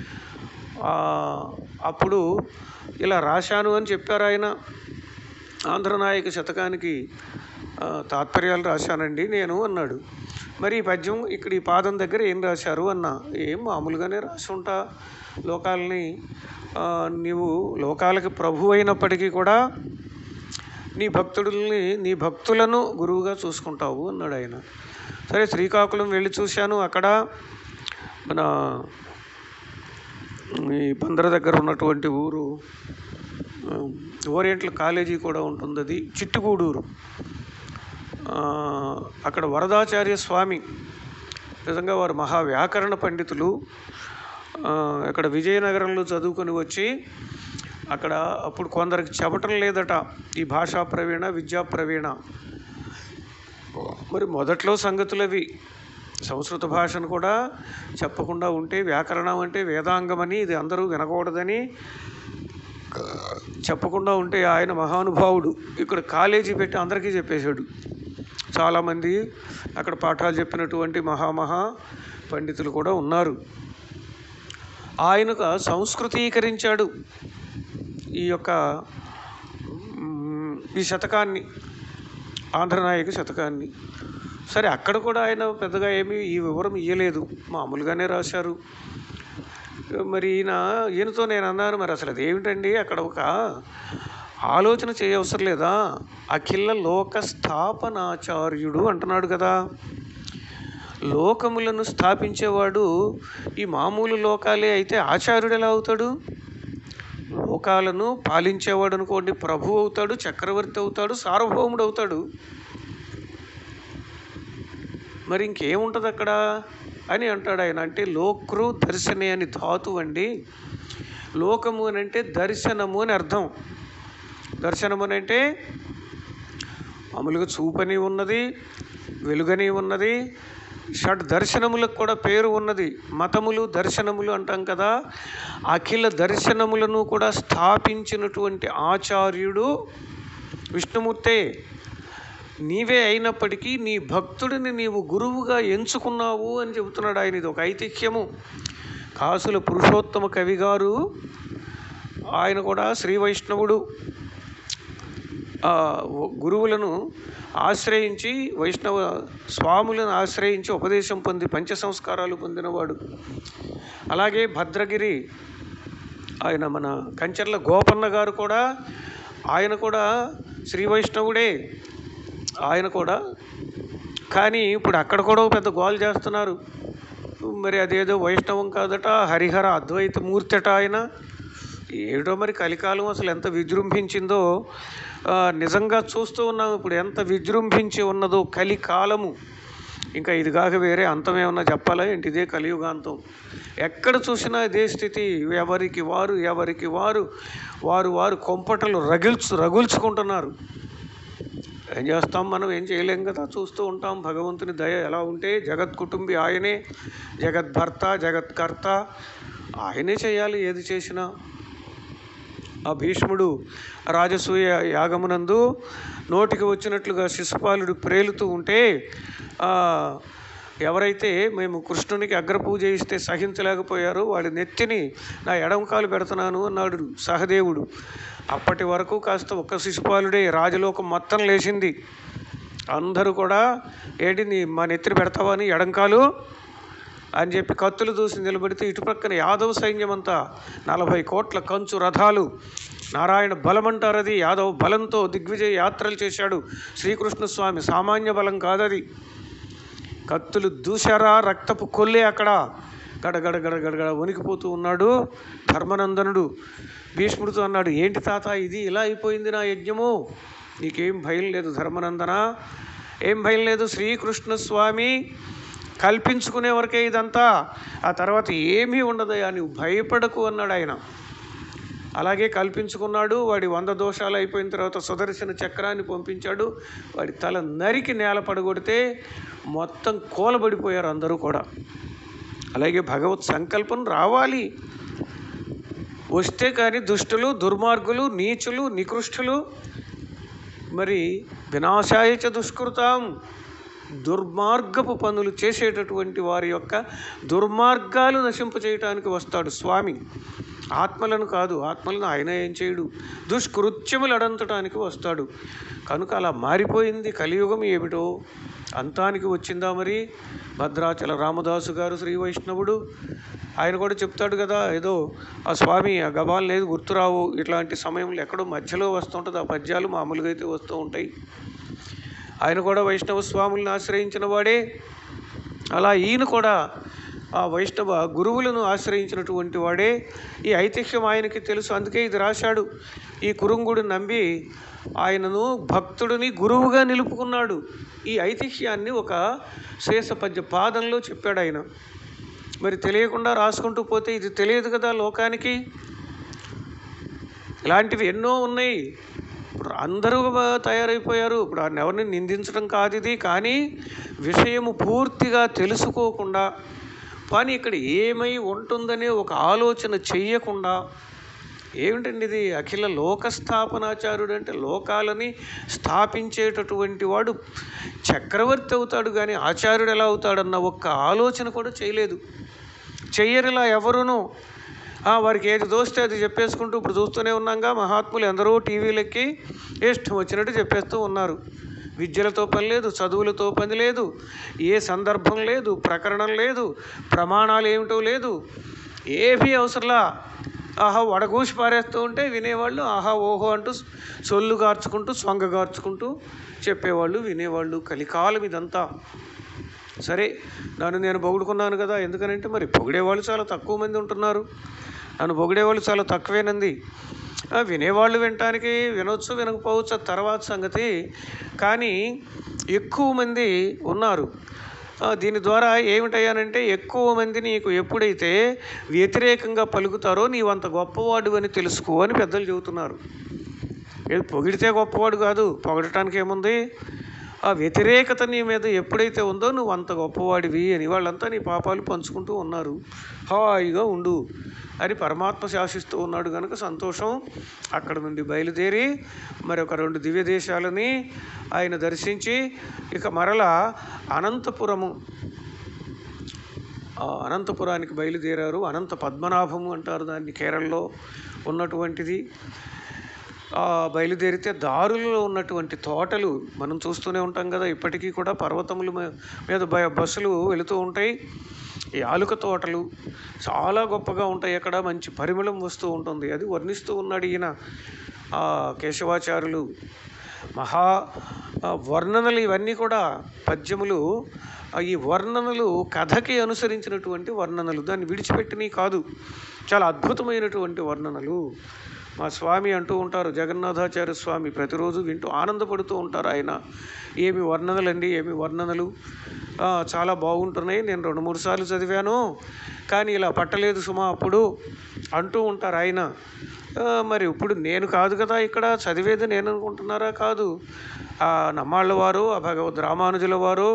అప్పుడు ఇలా రాశాను అని చెప్పారు ఆయన. ఆంధ్రనాయక శతకానికి తాత్పర్యాలు రాశానండి నేను అన్నాడు. మరి ఈ పద్యం ఇక్కడ ఈ పాదం దగ్గర ఏం రాశారు అన్నా. ఏం మామూలుగానే రాసి ఉంటా, లోకాలని నీవు లోకాలకి ప్రభు అయినప్పటికీ కూడా నీ భక్తులను గురువుగా చూసుకుంటావు అన్నాడు ఆయన. సరే, శ్రీకాకుళం వెళ్ళి చూశాను. అక్కడ మన ఈ బందర దగ్గర ఉన్నటువంటి ఊరు ఓరియంటల్ కాలేజీ కూడా ఉంటుంది, అది చిట్టుగూడూరు. అక్కడ వరదాచార్య స్వామి, నిజంగా వారు మహా వ్యాకరణ పండితులు. అక్కడ విజయనగరంలో చదువుకొని వచ్చి అక్కడ అప్పుడు కొందరికి చెప్పటం లేదట ఈ భాషా ప్రవీణ, విద్యా ప్రవీణ. మరి మొదట్లో సంగతులు అవి. సంస్కృత భాషను కూడా చెప్పకుండా ఉంటే, వ్యాకరణం అంటే వేదాంగమని, ఇది అందరూ వినకూడదని చెప్పకుండా ఉంటే ఆయన మహానుభావుడు ఇక్కడ కాలేజీ పెట్టి అందరికీ చెప్పేశాడు. చాలామంది అక్కడ పాఠాలు చెప్పినటువంటి మహామహా పండితులు కూడా ఉన్నారు. ఆయనకు సంస్కృతీకరించాడు ఈ శతకాన్ని, ఆంధ్రనాయక శతకాన్ని. సరే, అక్కడ కూడా ఆయన పెద్దగా ఏమీ ఈ వివరం ఇయ్యలేదు, మామూలుగానే రాశారు. మరి ఈయనతో నేను అన్నాను, మరి అసలు అదేమిటండి, అక్కడ ఒక ఆలోచన చేయవసరం లేదా? అఖిల లోక స్థాపనాచార్యుడు అంటున్నాడు కదా. లోకములను స్థాపించేవాడు ఈ మామూలు లోకాలే అయితే ఆచార్యుడు ఎలా అవుతాడు? లోకాలను పాలించేవాడు అనుకోండి, ప్రభు అవుతాడు, చక్రవర్తి అవుతాడు, సార్వభౌముడు అవుతాడు. మరి ఇంకేముంటుంది అక్కడ అని అంటాడు ఆయన. అంటే లోకృ దర్శనే అని ధాతు అండి. లోకము అని అంటే దర్శనము అని అర్థం. దర్శనము అని అంటే మామూలుగా చూపని ఉన్నది, వెలుగని ఉన్నది, షడ్ దర్శనములకు కూడా పేరు ఉన్నది. మతములు దర్శనములు అంటాం కదా. అఖిల దర్శనములను కూడా స్థాపించినటువంటి ఆచార్యుడు విష్ణుమూర్తే. నీవే అయినప్పటికీ నీ భక్తుడిని నీవు గురువుగా ఎంచుకున్నావు అని చెబుతున్నాడు ఆయన. ఇది ఒక ఐతిహ్యము. కాసుల పురుషోత్తమ కవి గారు, ఆయన కూడా శ్రీ వైష్ణవుడు. గురువులను ఆశ్రయించి, వైష్ణవ స్వాములను ఆశ్రయించి ఉపదేశం పొంది పంచ సంస్కారాలు పొందినవాడు. అలాగే భద్రగిరి ఆయన మన కంచర్ల గోపన్న గారు కూడా, ఆయన కూడా శ్రీ వైష్ణవుడే ఆయన కూడా. కానీ ఇప్పుడు అక్కడ కూడా పెద్ద గోల్ చేస్తున్నారు. మరి అదేదో వైష్ణవం కాదట, హరిహర అద్వైత మూర్తట ఆయన. ఏమిటో మరి కలికాలం అసలు ఎంత విజృంభించిందో నిజంగా చూస్తూ ఉన్నాం. ఇప్పుడు ఎంత విజృంభించి ఉన్నదో కలికాలము. ఇంకా ఇది కాక వేరే అంతం ఏమన్నా చెప్పాలా ఏంటి? ఇదే కలియుగాంతం. ఎక్కడ చూసినా ఇదే స్థితి. ఎవరికి వారు వారు కొంపటలు రగుల్చుకుంటున్నారు. ఏం చేస్తాం మనం? ఏం చేయలేం కదా, చూస్తూ ఉంటాం. భగవంతుని దయ ఎలా ఉంటే, జగత్ కుటుంబి ఆయనే, జగద్భర్త, జగత్కర్త ఆయనే చేయాలి ఏది చేసినా. ఆ భీష్ముడు రాజసూయ యాగమునందు నోటికి వచ్చినట్లుగా శిశుపాలుడు ప్రేలుతూ ఉంటే, ఎవరైతే మేము కృష్ణునికి అగ్రపూజ ఇస్తే సహించలేకపోయారో వాడి నెత్తిని నా ఎడమకాలు పెడుతున్నాను అన్నాడు సహదేవుడు. అప్పటి వరకు కాస్త ఒక్క శిశుపాలుడే, రాజలోకం మొత్తం లేచింది. అందరూ కూడా ఏంటి మా నెత్తిని పెడతావా అని ఎడంకాలు అని చెప్పి కత్తులు దూసి నిలబెడితే, ఇటుపక్కన యాదవ సైన్యం అంతా 40 కోట్ల కంచు రథాలు, నారాయణ బలం అంటారు అది. యాదవ బలంతో దిగ్విజయ యాత్రలు చేశాడు శ్రీకృష్ణస్వామి. సామాన్య బలం కాదది. కత్తులు దూశారా, రక్తపు కొల్లే అక్కడ గడగడ గడగడ వణికిపోతూ ఉన్నాడు ధర్మనందనుడు. భీష్ముడితో అన్నాడు, ఏంటి తాత ఇది ఇలా అయిపోయింది నా యజ్ఞము, నీకేం భయం లేదు ధర్మనందన? ఏం భయం లేదు, శ్రీకృష్ణస్వామి కల్పించుకునే వరకే ఇదంతా, ఆ తర్వాత ఏమీ ఉండదయ్యా, నువ్వు భయపడకు అన్నాడు ఆయన. అలాగే కల్పించుకున్నాడు. వాడి 100 దోషాలు అయిపోయిన తర్వాత సుదర్శన చక్రాన్ని పంపించాడు. వాడి తల నరికి నేల పడగొడితే మొత్తం కూలబడిపోయారు అందరూ కూడా. అలాగే భగవత్ సంకల్పం రావాలి, వస్తే కానీ దుష్టులు, దుర్మార్గులు, నీచులు, నికృష్టులు, మరి వినాశాయచ దుష్కృతాం, దుర్మార్గపు పనులు చేసేటటువంటి వారి యొక్క దుర్మార్గాలు నశింపచేయటానికి వస్తాడు స్వామి. ఆత్మలను కాదు, ఆత్మలను ఆయన ఏం చేయడు, దుష్కృత్యములు అడంతటానికి వస్తాడు. కనుక అలా మారిపోయింది కలియుగం. ఏమిటో అంతానికి వచ్చిందా మరి. భద్రాచల రామదాసు గారు శ్రీ వైష్ణవుడు, ఆయన కూడా చెప్తాడు కదా, ఏదో ఆ స్వామి ఆ గబాలు లేదు గుర్తురావు, ఇట్లాంటి సమయంలో ఎక్కడో మధ్యలో వస్తుంటుంది, ఆ పద్యాలు మామూలుగా అయితే వస్తూ ఉంటాయి. ఆయన కూడా వైష్ణవ స్వాములను ఆశ్రయించిన వాడే. అలా ఈయన కూడా ఆ వైష్ణవ గురువులను ఆశ్రయించినటువంటి వాడే. ఈ ఐతిహ్యం ఆయనకి తెలుసు, అందుకే ఇది రాశాడు. ఈ కురుంగుడు నమ్మి ఆయనను భక్తుడిని గురువుగా నిలుపుకున్నాడు. ఈ ఐతిహ్యాన్ని ఒక శేషపద్య పాదంలో చెప్పాడు ఆయన. మరి తెలియకుండా రాసుకుంటూ పోతే ఇది తెలియదు కదా లోకానికి. ఇలాంటివి ఎన్నో ఉన్నాయి. ఇప్పుడు అందరూ తయారైపోయారు. ఇప్పుడు ఎవరిని నిందించడం కాదు ఇది, కానీ విషయము పూర్తిగా తెలుసుకోకుండా, కానీ ఇక్కడ ఏమై ఉంటుందనే ఒక ఆలోచన చెయ్యకుండా, ఏమిటండి ఇది అఖిల లోకస్థాపనాచార్యుడు అంటే లోకాలని స్థాపించేటటువంటి వాడు చక్రవర్తి అవుతాడు, కానీ ఆచార్యుడు ఎలా అవుతాడన్న ఒక్క ఆలోచన కూడా చేయలేదు. చెయ్యరిలా ఎవరునూ. వారికి ఏది దోస్తే అది చెప్పేసుకుంటూ ఇప్పుడు చూస్తూనే ఉన్నాగా, మహాత్ములు ఎందరో టీవీలెక్కి ఇష్టం వచ్చినట్టు చెప్పేస్తూ ఉన్నారు. విద్యలతో పని లేదు, చదువులతో పని లేదు, ఏ సందర్భం లేదు, ప్రకరణం లేదు, ప్రమాణాలు ఏమిటో లేదు, ఏమీ అవసరంలా. ఆహా వడగూసి పారేస్తూ ఉంటే వినేవాళ్ళు ఆహా ఓహో అంటూ సొల్లు గార్చుకుంటూ సొంగ గార్చుకుంటూ చెప్పేవాళ్ళు, వినేవాళ్ళు. కలికాలం ఇదంతా. సరే, నన్ను నేను పొగుడుకున్నాను కదా, ఎందుకనంటే మరి పొగిడేవాళ్ళు చాలా తక్కువ మంది ఉంటున్నారు, నన్ను పొగిడేవాళ్ళు చాలా తక్కువేనంది. వినేవాళ్ళు వినటానికి వినొచ్చు, వినకపోవచ్చు, తర్వాత సంగతి. కానీ ఎక్కువ మంది ఉన్నారు. దీని ద్వారా ఏమిటయ్యానంటే, ఎక్కువ మంది నీకు ఎప్పుడైతే వ్యతిరేకంగా పలుకుతారో నీవంత గొప్పవాడు అని తెలుసుకో అని పెద్దలు చెబుతున్నారు. ఏది పొగిడితే గొప్పవాడు కాదు, పొగడటానికి ఏముంది, ఆ వ్యతిరేకత నీ మీద ఎప్పుడైతే ఉందో నువ్వు అంత గొప్పవాడివి అని వాళ్ళంతా నీ పాపాలు పంచుకుంటూ ఉన్నారు. హాయిగా ఉండు అని పరమాత్మ శాసిస్తూ ఉన్నాడు కనుక సంతోషం. అక్కడ నుండి బయలుదేరి మరి ఒక 2 దివ్య దేశాలని ఆయన దర్శించి ఇక మరలా అనంతపురానికి బయలుదేరారు. అనంత పద్మనాభము అంటారు దాన్ని, కేరళలో ఉన్నటువంటిది. బయలుదేరితే దారులలో ఉన్నటువంటి తోటలు మనం చూస్తూనే ఉంటాం కదా, ఇప్పటికీ కూడా పర్వతముల మీద బస్సులు వెళుతూ ఉంటాయి. ఈ ఆలుక తోటలు చాలా గొప్పగా ఉంటాయి, అక్కడ మంచి పరిమళం వస్తూ ఉంటుంది. అది వర్ణిస్తూ ఉన్నాడు ఈయన కేశవాచార్యులు. మహా వర్ణనలు ఇవన్నీ కూడా పద్యములు. ఈ వర్ణనలు కథకి అనుసరించినటువంటి వర్ణనలు, దాన్ని విడిచిపెట్టినవి కాదు, చాలా అద్భుతమైనటువంటి వర్ణనలు. మా స్వామి అంటూ ఉంటారు, జగన్నాథాచార్య స్వామి, ప్రతిరోజు వింటూ ఆనందపడుతూ ఉంటారు ఆయన. ఏమి వర్ణనలండి, ఏమి వర్ణనలు, చాలా బాగుంటున్నాయి, నేను 2-3 సార్లు చదివాను కానీ ఇలా పట్టలేదు సుమా అప్పుడు అంటూ ఉంటారు ఆయన. మరి ఇప్పుడు నేను కాదు కదా ఇక్కడ చదివేది, నేను అనుకుంటున్నారా? కాదు, నమ్మాళ్ళ వారు, భగవద్ రామానుజుల వారు,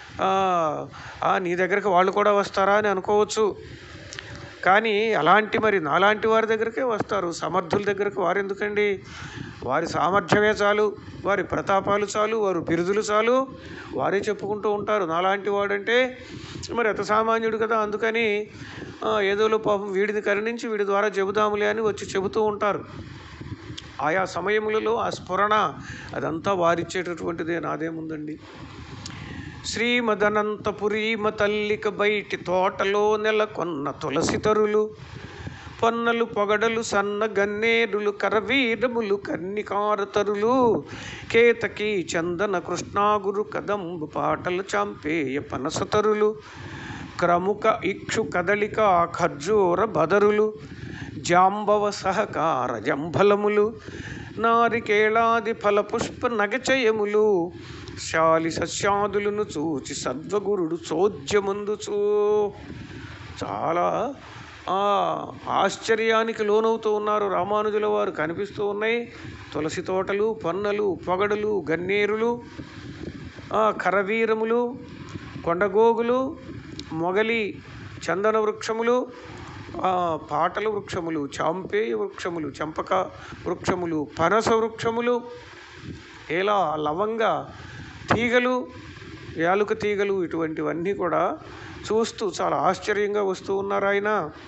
నీ దగ్గరికి వాళ్ళు కూడా వస్తారా అని అనుకోవచ్చు. కానీ అలాంటి మరి నాలాంటి వారి దగ్గరికే వస్తారు, సమర్థుల దగ్గరకు వారెందుకండి? వారి సామర్థ్యమే చాలు, వారి ప్రతాపాలు చాలు, వారి బిరుదులు చాలు, వారే చెప్పుకుంటూ ఉంటారు. నాలాంటి వాడంటే మరి అత సామాన్యుడు కదా, అందుకని ఏదోలో పాపం వీడిని కరుణించి వీడి ద్వారా చెబుదాములే అని వచ్చి చెబుతూ ఉంటారు. ఆయా సమయములలో ఆ స్ఫురణ అదంతా వారిచ్చేటటువంటిదే, నాదేముందండి. శ్రీమదనంతపురీమ తల్లిక బయటి తోటలో నెలకొన్న తులసి తరులు, పొన్నలు పొగడలు సన్న గన్నేరులు, కరవీరములు కన్నికారతరులు, కేతకి చందన కృష్ణాగురు కదంబు పాటలు చాంపేయ పనసతరులు, క్రముక ఇక్షు కదలిక ఖర్జూర బదరులు, జాంబవ సహకార జంభలములు, నారికేళాది ఫల పుష్ప నగచయములు, శాలి సస్యాదులను చూచి సద్వగురుడు చోద్యమందుచూ. చాలా ఆశ్చర్యానికి లోనవుతూ ఉన్నారు రామానుజుల వారు. కనిపిస్తూ ఉన్నాయి తులసి తోటలు, పన్నలు, పొగడులు, గన్నేరులు, కరవీరములు, కొండగోగులు, మొగలి చందన వృక్షములు, పాటల వృక్షములు, చాంపేయ వృక్షములు, చంపక వృక్షములు, పనస వృక్షములు, ఇలా లవంగ తీగలు, యాలుక తీగలు, ఇటువంటివన్నీ కూడా చూస్తూ చాలా ఆశ్చర్యంగా వస్తూ ఉన్నారు ఆయన.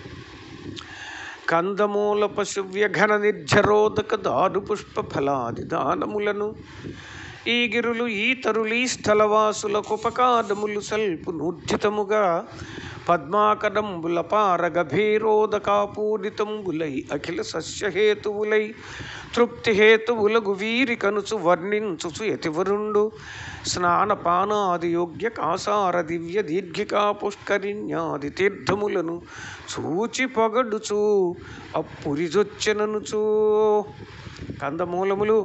కందమూల పశువ్యఘన నిర్జరోదక దారు పుష్ప ఫలాది దానములను ఈ గిరులు ఈ తరులీ స్థలవాసులకు ఉపకారములు సల్పు నూర్జితముగా పద్మాకరంబుల పారగభీరోదకాపూరితంబులై అఖిల సస్యహేతువులై తృప్తిహేతువులగు వీరి కనుచు వర్ణించుచు యతివరుండు స్నానపానాది యోగ్య కాసార దివ్య దీర్ఘికా పుష్కరిణ్యాది తీర్థములను చూచి పొగడుచు అప్పురిజొచ్చెననుచూ. కందమూలములు,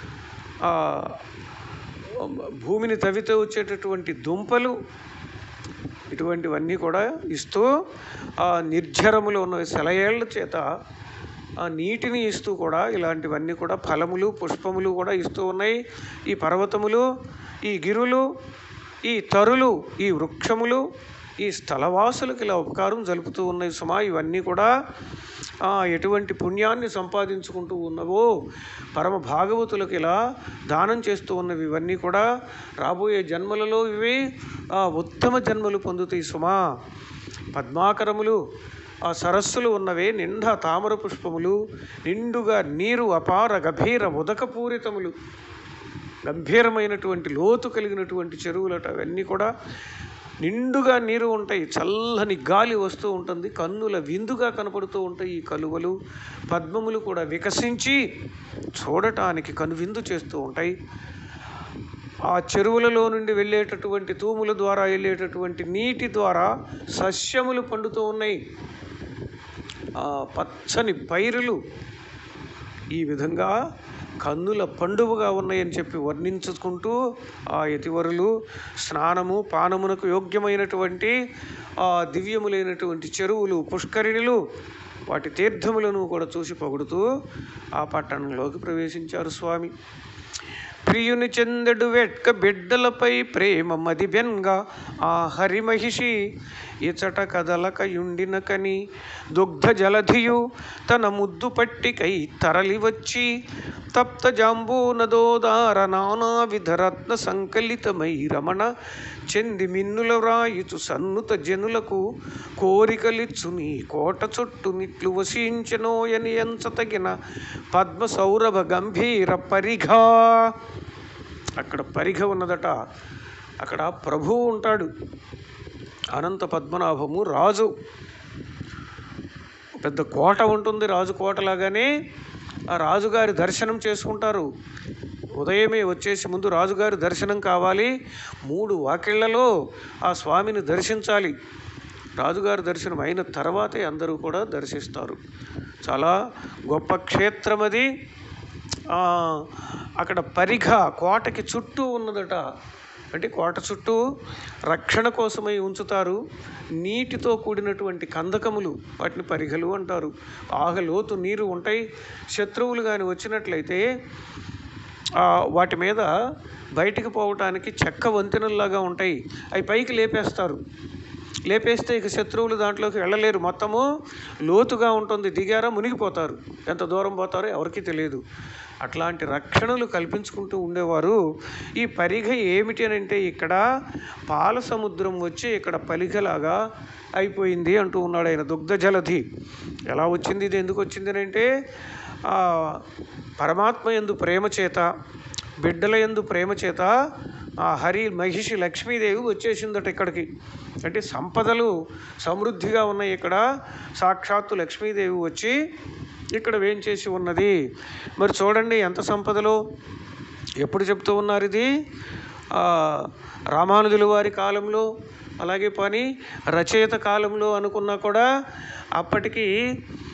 భూమిని తవ్వితే వచ్చేటటువంటి దుంపలు, ఇటువంటివన్నీ కూడా ఇస్తూ నిర్జరములు ఉన్న సెలయేళ్ల చేత నీటిని ఇస్తూ కూడా ఇలాంటివన్నీ కూడా ఫలములు పుష్పములు కూడా ఇస్తూ ఉన్నాయి. ఈ పర్వతములు, ఈ గిరులు, ఈ తరులు, ఈ వృక్షములు ఈ స్థలవాసులకు ఇలా ఉపకారం జరుపుతూ ఉన్నాయి సుమా. ఇవన్నీ కూడా ఎటువంటి పుణ్యాన్ని సంపాదించుకుంటూ ఉన్నవో పరమ భాగవతులకు ఇలా దానం చేస్తూ ఉన్నవి. ఇవన్నీ కూడా రాబోయే జన్మలలో ఇవి ఉత్తమ జన్మలు పొందుతాయి సుమా. పద్మాకరములు, ఆ సరస్సులు ఉన్నవే నిండా తామర పుష్పములు, నిండుగా నీరు, అపార గభీర ఉదకపూరితములు, గంభీరమైనటువంటి లోతు కలిగినటువంటి చెరువులట. అవన్నీ కూడా నిండుగా నీరు ఉంటాయి, చల్లని గాలి వస్తూ ఉంటుంది, కన్నుల విందుగా కనపడుతూ ఉంటాయి. ఈ కలువలు పద్మములు కూడా వికసించి చూడటానికి కనువిందు చేస్తూ ఉంటాయి. ఆ చెరువులలో నుండి వెళ్ళేటటువంటి తూముల ద్వారా వెళ్ళేటటువంటి నీటి ద్వారా సస్యములు పండుతూ ఉన్నాయి. పచ్చని పైరులు ఈ విధంగా కన్నుల పండువగా ఉన్నాయని చెప్పి వర్ణించుకుంటూ ఆ యతివరులు స్నానము పానమునకు యోగ్యమైనటువంటి దివ్యములైనటువంటి చెరువులు, పుష్కరిణులు, వాటి తీర్థములను కూడా చూసి పొగుడుతూ ఆ పట్టణంలోకి ప్రవేశించారు స్వామి. ప్రియుని చెందెడు వెట్క బిడ్డలపై ప్రేమ మది బెన్గా ఆ హరిమహిషి ఇచట కదలకయుండిన కని దుగ్ధ జలధియు తన ముద్దు పట్టికై తరలి వచ్చి తప్త జాంబూనదోదార నానావిధ రత్న సంకలితమై రమణ చెంది మిన్నుల వ్రాయుచు సన్నుత జనులకు కోరికలిచ్చు నీ కోట చుట్టు నిట్లు వసించనోయని ఎంచతగిన పద్మ సౌరభ గంభీర పరిఘా. అక్కడ పరిఘ ఉన్నదట, అక్కడ ప్రభువు ఉంటాడు. అనంత పద్మనాభము రాజు, పెద్ద కోట ఉంటుంది, రాజు కోటలాగానే ఆ రాజుగారి దర్శనం చేసుకుంటారు. ఉదయమే వచ్చేసి ముందు రాజుగారి దర్శనం కావాలి, 3 వాకిళ్లలో ఆ స్వామిని దర్శించాలి. రాజుగారి దర్శనం అయిన తర్వాతే అందరూ కూడా దర్శిస్తారు. చాలా గొప్ప క్షేత్రం అది. అక్కడ పరిఘ కోటకి చుట్టూ ఉన్నదట. అంటే కోట చుట్టూ రక్షణ కోసమై ఉంచుతారు నీటితో కూడినటువంటి కందకములు, వాటిని పరిఘలు అంటారు. ఆగలోతు నీరు ఉంటాయి. శత్రువులు కానీ వచ్చినట్లయితే వాటి మీద బయటికి పోవటానికి చెక్క వంతెనల్లాగా ఉంటాయి. అవి పైకి లేపేస్తారు. లేపేస్తే ఇక శత్రువులు దాంట్లోకి వెళ్ళలేరు. మొత్తము లోతుగా ఉంటుంది, దిగారా మునిగిపోతారు. ఎంత దూరం పోతారో ఎవరికీ తెలియదు. అట్లాంటి రక్షణలు కల్పించుకుంటూ ఉండేవారు. ఈ పరిఘ ఏమిటి అని అంటే ఇక్కడ పాల సముద్రం వచ్చి ఇక్కడ పరిఘలాగా అయిపోయింది అంటూ ఉన్నాడు ఆయన. దుగ్ధ జలధి ఎలా వచ్చింది, ఇది ఎందుకు వచ్చింది అని అంటే పరమాత్మ యందు ప్రేమ చేత, బిడ్డల యందు ప్రేమ చేత ఆ హరి మహిషి లక్ష్మీదేవి వచ్చేసిందట ఇక్కడికి. అంటే సంపదలు సమృద్ధిగా ఉన్నాయి ఇక్కడ. సాక్షాత్తు లక్ష్మీదేవి వచ్చి ఇక్కడ వేంచేసి ఉన్నది. మరి చూడండి ఎంత సంపదలో. ఎప్పుడు చెప్తూ ఉన్నారు ఇది? రామానుజుల వారి కాలంలో, అలాగే రచయిత కాలంలో అనుకున్నా కూడా అప్పటికి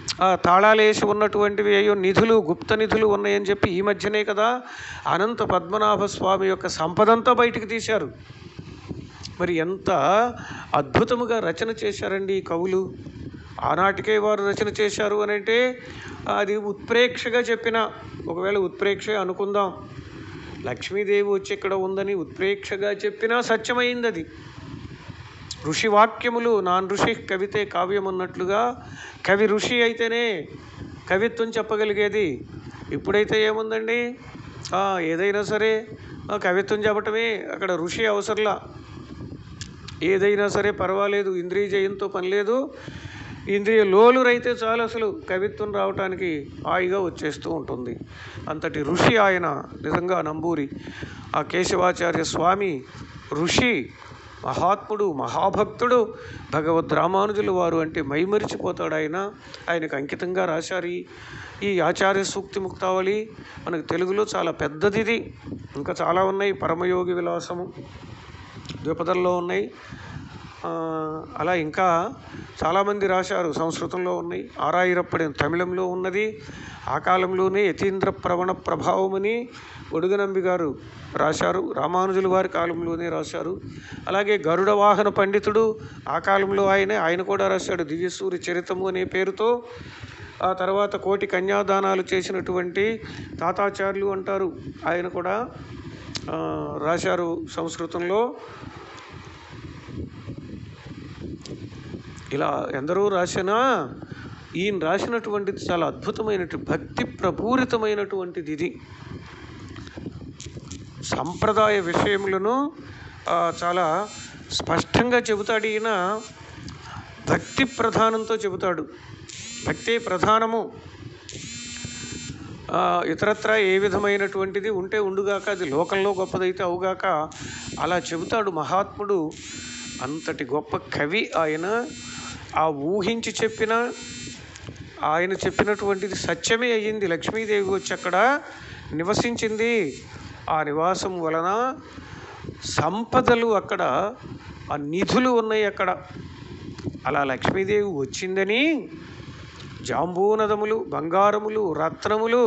తాళాలు వేసి ఉన్నటువంటివి అయ్యో నిధులు, గుప్త నిధులు ఉన్నాయని చెప్పి ఈ మధ్యనే కదా అనంత పద్మనాభ స్వామి యొక్క సంపదంతా బయటికి తీశారు. మరి ఎంత అద్భుతముగా రచన చేశారండి ఈ కవులు. ఆనాటికే వారు రచన చేశారు అని అంటే అది ఉత్ప్రేక్షగా చెప్పిన, ఒకవేళ ఉత్ప్రేక్ష అనుకుందాం, లక్ష్మీదేవి వచ్చి ఇక్కడ ఉందని ఉత్ప్రేక్షగా చెప్పినా సత్యమైంది అది. ఋషి వాక్యములు నాన్ ఋషి కవితే కావ్యం అన్నట్లుగా కవి ఋషి అయితేనే కవిత్వం చెప్పగలిగేది. ఇప్పుడైతే ఏముందండి, ఏదైనా సరే కవిత్వం చెప్పటమే, అక్కడ ఋషి అవసరంలా. ఏదైనా సరే పర్వాలేదు, ఇంద్రియ జయంతో పని లేదు, ఇంద్రియ లోలురైతే చాలు అసలు కవిత్వం రావటానికి హాయిగా వచ్చేస్తూ ఉంటుంది. అంతటి ఋషి ఆయన. నిజంగా నంబూరి ఆ కేశవాచార్య స్వామి ఋషి, మహాత్ముడు, మహాభక్తుడు. భగవద్ రామానుజులు వారు అంటే మైమరిచిపోతాడు ఆయన. ఆయనకు అంకితంగా రాశారు ఈ ఆచార్య సూక్తి ముక్తావళి. మనకు తెలుగులో చాలా పెద్దది ఇది. ఇంకా చాలా ఉన్నాయి. పరమయోగి విలాసము ద్విపదల్లో ఉన్నాయి. అలా ఇంకా చాలామంది రాశారు. సంస్కృతంలో ఉన్నాయి. ఆరాయిరప్పడి తమిళంలో ఉన్నది. ఆ కాలంలోనే యతీంద్ర ప్రవణ ప్రభావమని ఒడుగనంబి గారు రాశారు. రామానుజుల వారి కాలంలోనే రాశారు. అలాగే గరుడ వాహన పండితుడు ఆ కాలంలో ఆయన కూడా రాశాడు దివ్యసూరి చరితము అనే పేరుతో. ఆ తర్వాత కోటి కన్యాదానాలు చేసినటువంటి తాతాచార్యులు అంటారు, ఆయన కూడా రాశారు సంస్కృతంలో. ఇలా ఎందరో రాసినా ఈయన రాసినటువంటిది చాలా అద్భుతమైనటువంటి భక్తి ప్రపూరితమైనటువంటిది. ఇది సంప్రదాయ విషయములను చాలా స్పష్టంగా చెబుతాడు ఈయన. భక్తి ప్రధానంతో చెబుతాడు. భక్తి ప్రధానము. ఇతరత్రా ఏ విధమైనటువంటిది ఉంటే ఉండుగాక, అది లోకంలో గొప్పదైతే అవుగాక, అలా చెబుతాడు మహాత్ముడు. అంతటి గొప్ప కవి ఆయన. ఆ ఊహించి చెప్పిన ఆయన చెప్పినటువంటిది సత్యమే అయ్యింది. లక్ష్మీదేవి వచ్చి అక్కడ నివసించింది. ఆ నివాసం వలన సంపదలు, అక్కడ ఆ నిధులు ఉన్నాయి అక్కడ. అలా లక్ష్మీదేవి వచ్చిందని జాంబూనదములు, బంగారములు, రత్నములు,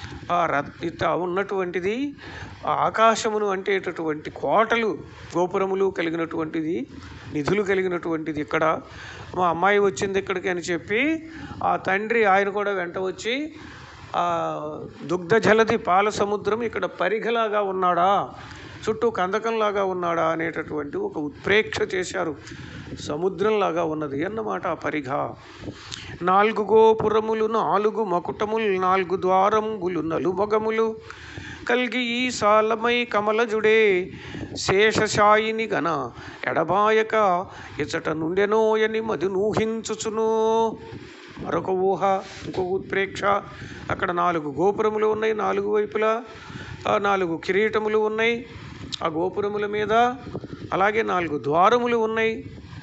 ఉన్నటువంటిది ఆకాశమును అంటేటటువంటి కోటలు, గోపురములు కలిగినటువంటిది, నిధులు కలిగినటువంటిది ఇక్కడ. మా అమ్మాయి వచ్చింది ఇక్కడికి అని చెప్పి ఆ తండ్రి ఆయన కూడా వెంట వచ్చి దుగ్ధ జలది పాల సముద్రం ఇక్కడ పరిఘలాగా ఉన్నాడా, చుట్టూ కందకంలాగా ఉన్నాడా అనేటటువంటి ఒక ఉత్ప్రేక్ష చేశారు. సముద్రంలాగా ఉన్నది అన్నమాట ఆ పరిఘ. 4 గోపురములు 4 మకుటములు 4 ద్వారంబులు నలుమొగములు కల్గి ఈ సాలమై కమలజుడే శేషశాయిని గన ఎడబాయక ఇచట నుండెనోయని మది నూహించుచును. మరొక ఊహ, ఇంకొక ఉత్ప్రేక్ష. అక్కడ 4 గోపురములు ఉన్నాయి, 4 వైపులా 4 కిరీటములు ఉన్నాయి ఆ గోపురముల మీద. అలాగే 4 ద్వారములు ఉన్నాయి.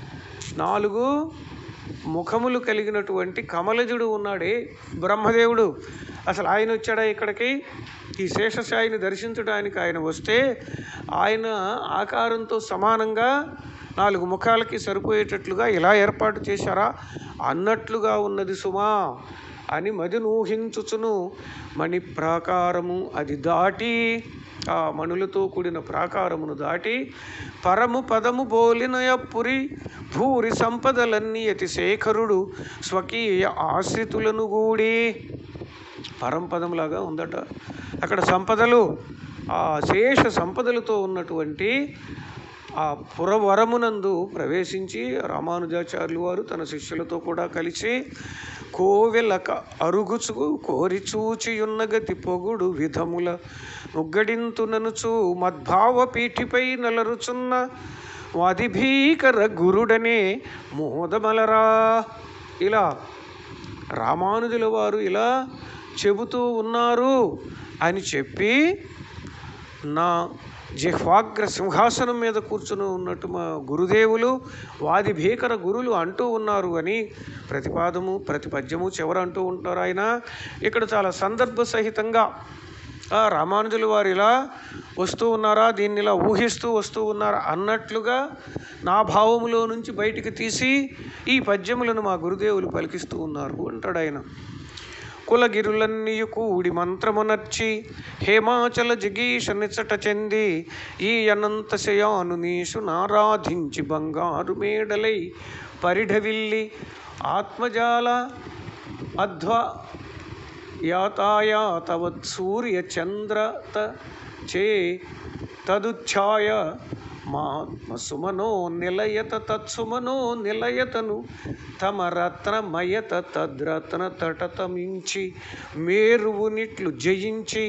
4 ముఖములు కలిగినటువంటి కమలజుడు ఉన్నాడే బ్రహ్మదేవుడు. అసలు ఆయన వచ్చాడా ఇక్కడికి? ఈ శేషశాయిని దర్శించడానికి ఆయన వస్తే ఆయన ఆకారంతో సమానంగా 4 ముఖాలకి సరిపోయేటట్లుగా ఇలా ఏర్పాటు చేశారా అన్నట్లుగా ఉన్నది సుమా అని మది నూహించుచును. మణి ప్రాకారము అది దాటి, ఆ మణులతో కూడిన ప్రాకారమును దాటి పరము పదము బోలినయపురి భూరి సంపదలన్నీ అతి శేఖరుడు స్వకీయ ఆశ్రితులను గూడి. పరంపదంలాగా ఉందట అక్కడ సంపదలు. ఆ శేష సంపదలతో ఉన్నటువంటి ఆ పురవరమునందు ప్రవేశించి రామానుజాచార్యులు వారు తన శిష్యులతో కూడా కలిసి కోవెలక అరుగుచు కోరి చూచియున్న గతి పొగుడు విధముల ముగ్గడింతుననుచు మద్భావ పీఠిపై నలరుచున్న వాది భీకర గురుడనే మోదమలరా. ఇలా రామానుజుల వారు ఇలా చెబుతూ ఉన్నారు అని చెప్పి నా జిహ్వాగ్ర సింహాసనం మీద కూర్చుని ఉన్నట్టు మా గురుదేవులు వాది భీకర గురులు అంటూ ఉన్నారు అని ప్రతిపాదము ప్రతిపద్యము చివర అంటూ ఉంటారు ఆయన. ఇక్కడ చాలా సందర్భ సహితంగా రామానుజులు వారు ఇలా వస్తూ ఉన్నారా, దీన్ని ఇలా ఊహిస్తూ వస్తూ ఉన్నారా అన్నట్లుగా నా భావములో నుంచి బయటికి తీసి ఈ పద్యములను మా గురుదేవులు పలికిస్తూ ఉన్నారు అంటాడు ఆయన. కులగిరులన్నీయు కూడి మంత్రమునర్చి హేమాచల జగీష నిచట చెంది ఈ అనంత శయాను నీషు నారాధించి బంగారు మేడలై పరిఢవిల్లి ఆత్మజాల అధ్వ యాతాయాతవత్ సూర్య చంద్రత చే తదుచ్ఛాయ మహాత్మ సుమనో నిలయత తత్సుమనో నిలయతను తమ రత్నమయత తద్రత్న తటతమించి మేరువునిట్లు జయించి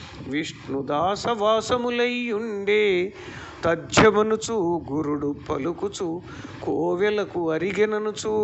విష్ణుదాసవాసములయ్యుండే తజ్జమనుచు గురుడు పలుకుచు కోవెలకు అరిగెననుచు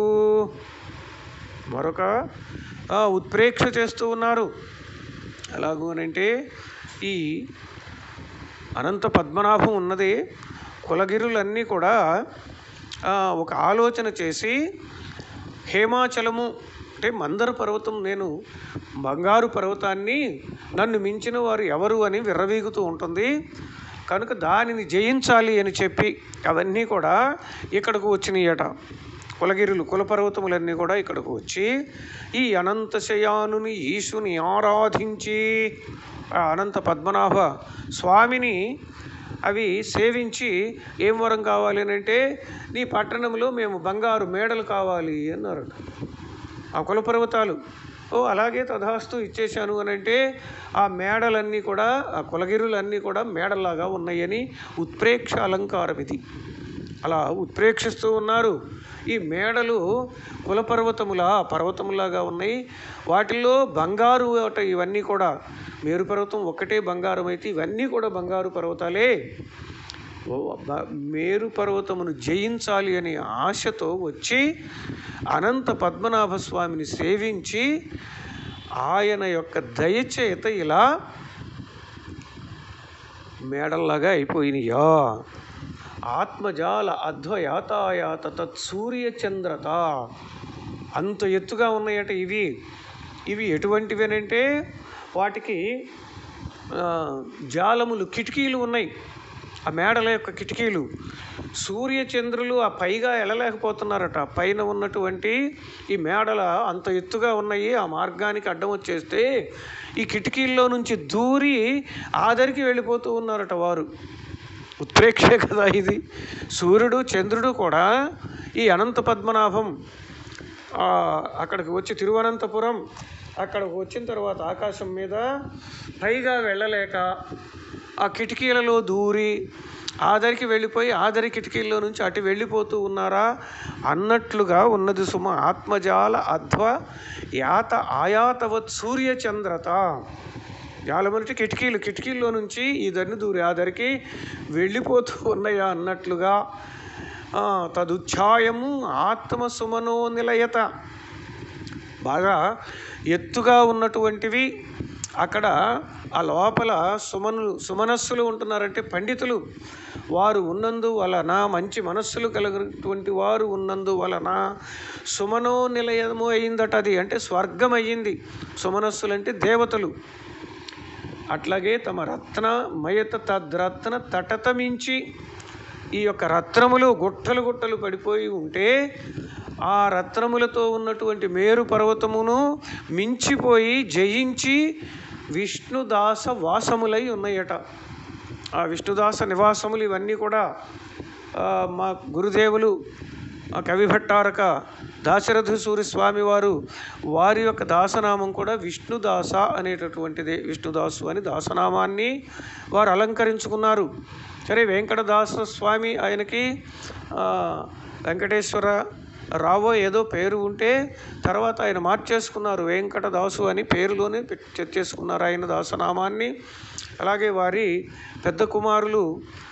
మరొక ఉత్ప్రేక్ష చేస్తూ ఉన్నారు. ఎలాగూ అనంటే ఈ అనంత పద్మనాభం ఉన్నది కులగిరులన్నీ కూడా ఒక ఆలోచన చేసి హేమాచలము అంటే మందర పర్వతం, నేను బంగారు పర్వతాన్ని నన్ను మించిన వారు ఎవరు అని విర్రవీగుతూ ఉంటుంది కనుక దానిని జయించాలి అని చెప్పి అవన్నీ కూడా ఇక్కడకు వచ్చినాయట. కులగిరులు కులపర్వతములన్నీ కూడా ఇక్కడకు వచ్చి ఈ అనంత శయానుని ఈశుని ఆరాధించి అనంత పద్మనాభ స్వామిని అవి సేవించి ఏం వరం కావాలి అని అంటే, నీ పట్టణంలో మేము బంగారు మేడలు కావాలి అన్నారట ఆ కులపర్వతాలు. అలాగే తథాస్తు ఇచ్చేశాను అని అంటే ఆ మేడలన్నీ కూడా ఆ కులగిరులన్నీ కూడా మేడల్లాగా ఉన్నాయని ఉత్ప్రేక్ష అలంకారం ఇది. అలా ఉత్ప్రేక్షిస్తూ ఉన్నారు. ఈ మేడలు పర్వతములాగా ఉన్నాయి. వాటిల్లో బంగారు అట ఇవన్నీ కూడా. మేరు పర్వతం ఒక్కటే బంగారం అయితే ఇవన్నీ కూడా బంగారు పర్వతాలే. మేరు పర్వతమును జయించాలి అనే ఆశతో వచ్చి అనంత పద్మనాభ స్వామిని సేవించి ఆయన యొక్క దయచేత ఇలా మేడల్లాగా అయిపోయినాయా. ఆత్మజాల అధ్వయాతాయాత తత్సూర్య చంద్రత, అంత ఎత్తుగా ఉన్నాయట ఇవి ఎటువంటివి అంటే వాటికి జాలములు, కిటికీలు ఉన్నాయి. ఆ మేడల యొక్క కిటికీలు సూర్యచంద్రులు ఆ పైగా వెళ్ళలేకపోతున్నారట. పైన ఉన్నటువంటి ఈ మేడల అంత ఎత్తుగా ఉన్నాయి. ఆ మార్గానికి అడ్డం వచ్చేస్తే ఈ కిటికీల్లో నుంచి దూరి ఆదరికి వెళ్ళిపోతూ ఉన్నారట వారు. ఉత్ప్రేక్షే కదా ఇది. సూర్యుడు చంద్రుడు కూడా ఈ అనంత పద్మనాభం అక్కడికి వచ్చి తిరువనంతపురం అక్కడికి వచ్చిన తర్వాత ఆకాశం మీద పైగా వెళ్ళలేక ఆ కిటికీలలో దూరి ఆదరికి వెళ్ళిపోయి ఆదరి కిటికీల్లో నుంచి అటు వెళ్ళిపోతూ ఉన్నారా అన్నట్లుగా ఉన్నది సుమ. ఆత్మజాల అధ్వ యాత ఆయాతవత్ సూర్యచంద్రత. జాలమంటే కిటికీల్లో నుంచి ఈ దరిని దూరి ఆ దరికి వెళ్ళిపోతూ ఉన్నాయా అన్నట్లుగా. తదుచ్ఛాయము ఆత్మ సుమనో నిలయత, బాగా ఎత్తుగా ఉన్నటువంటివి. అక్కడ ఆ లోపల సుమనస్సులు ఉంటున్నారంటే పండితులు. వారు ఉన్నందు వలన, మంచి మనస్సులు కలిగినటువంటి వారు ఉన్నందు వలన సుమనో నిలయము అయిందట. అది అంటే స్వర్గం అయ్యింది. సుమనస్సులు అంటే దేవతలు. అట్లాగే తమ రత్నమయత తద్రత్న తటతమించి, ఈ యొక్క రత్నములు గుట్టలు పడిపోయి ఉంటే ఆ రత్నములతో ఉన్నటువంటి మేరు పర్వతమును మించిపోయి జయించి విష్ణుదాస వాసములై ఉన్నాయట. ఆ విష్ణుదాస నివాసములు ఇవన్నీ కూడా మా గురుదేవులు కవిభట్టారక దాశరథ సూరి స్వామి వారి యొక్క దాసనామం కూడా విష్ణుదాస అనేటటువంటిదే. విష్ణుదాసు అని దాసనామాన్ని వారు అలంకరించుకున్నారు. సరే, వెంకటదాస స్వామి ఆయనకి వెంకటేశ్వర రావో ఏదో పేరు ఉంటే తర్వాత ఆయన మార్చేసుకున్నారు. వెంకటదాసు అని పేరులోనే చేసుకున్నారు ఆయన దాసనామాన్ని. అలాగే వారి పెద్ద కుమారులు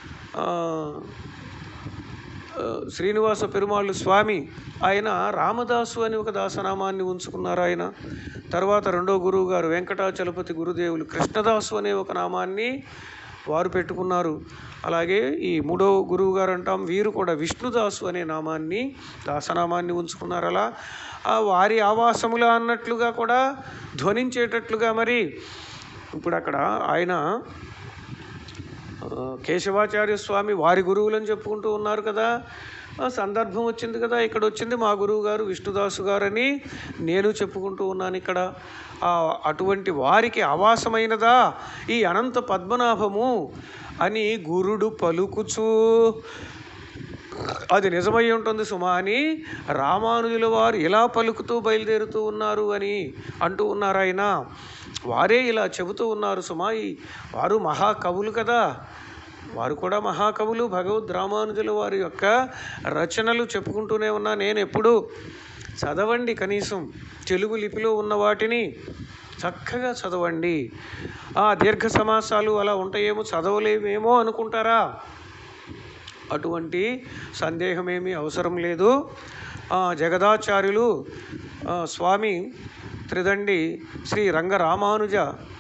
శ్రీనివాస పెరుమాళ్ళు స్వామి, ఆయన రామదాసు అని ఒక దాసనామాన్ని ఉంచుకున్నారు ఆయన. తర్వాత రెండో గురువు గారు వెంకటాచలపతి గురుదేవులు కృష్ణదాసు అనే ఒక నామాన్ని వారు పెట్టుకున్నారు. అలాగే ఈ మూడో గురువు గారు అంటాం, వీరు కూడా విష్ణుదాసు అనే నామాన్ని దాసనామాన్ని ఉంచుకున్నారు. అలా వారి ఆవాసముల అన్నట్లుగా కూడా ధ్వనించేటట్లుగా. మరి ఇప్పుడు అక్కడ ఆయన కేశవాచార్య స్వామి వారి గురువులని చెప్పుకుంటూ ఉన్నారు కదా. సందర్భం వచ్చింది కదా, ఇక్కడ వచ్చింది మా గురువు గారు విష్ణుదాసు గారని నేను చెప్పుకుంటూ ఉన్నాను ఇక్కడ. అటువంటి వారికి ఆవాసమైనదా ఈ అనంత పద్మనాభము అని గురుడు పలుకుచూ అది నిజమై ఉంటుంది సుమా అని రామానుజుల వారు ఇలా పలుకుతూ బయలుదేరుతూ ఉన్నారు అని అంటూ ఉన్నారు ఆయన. వారే ఇలా చెబుతూ ఉన్నారు సుమా. వారు మహాకవులు కదా, వారు కూడా మహాకవులు. భగవద్ రామానుజుల వారి యొక్క రచనలు చెప్పుకుంటూనే ఉన్నా నేను. ఎప్పుడు చదవండి, కనీసం తెలుగు లిపిలో ఉన్న వాటిని చక్కగా చదవండి. దీర్ఘ సమాసాలు అలా ఉంటాయేమో, చదవలేమేమో అనుకుంటారా? అటువంటి సందేహమేమీ అవసరం లేదు. జగదాచార్యులు స్వామి త్రిదండి శ్రీ రంగ రామానుజ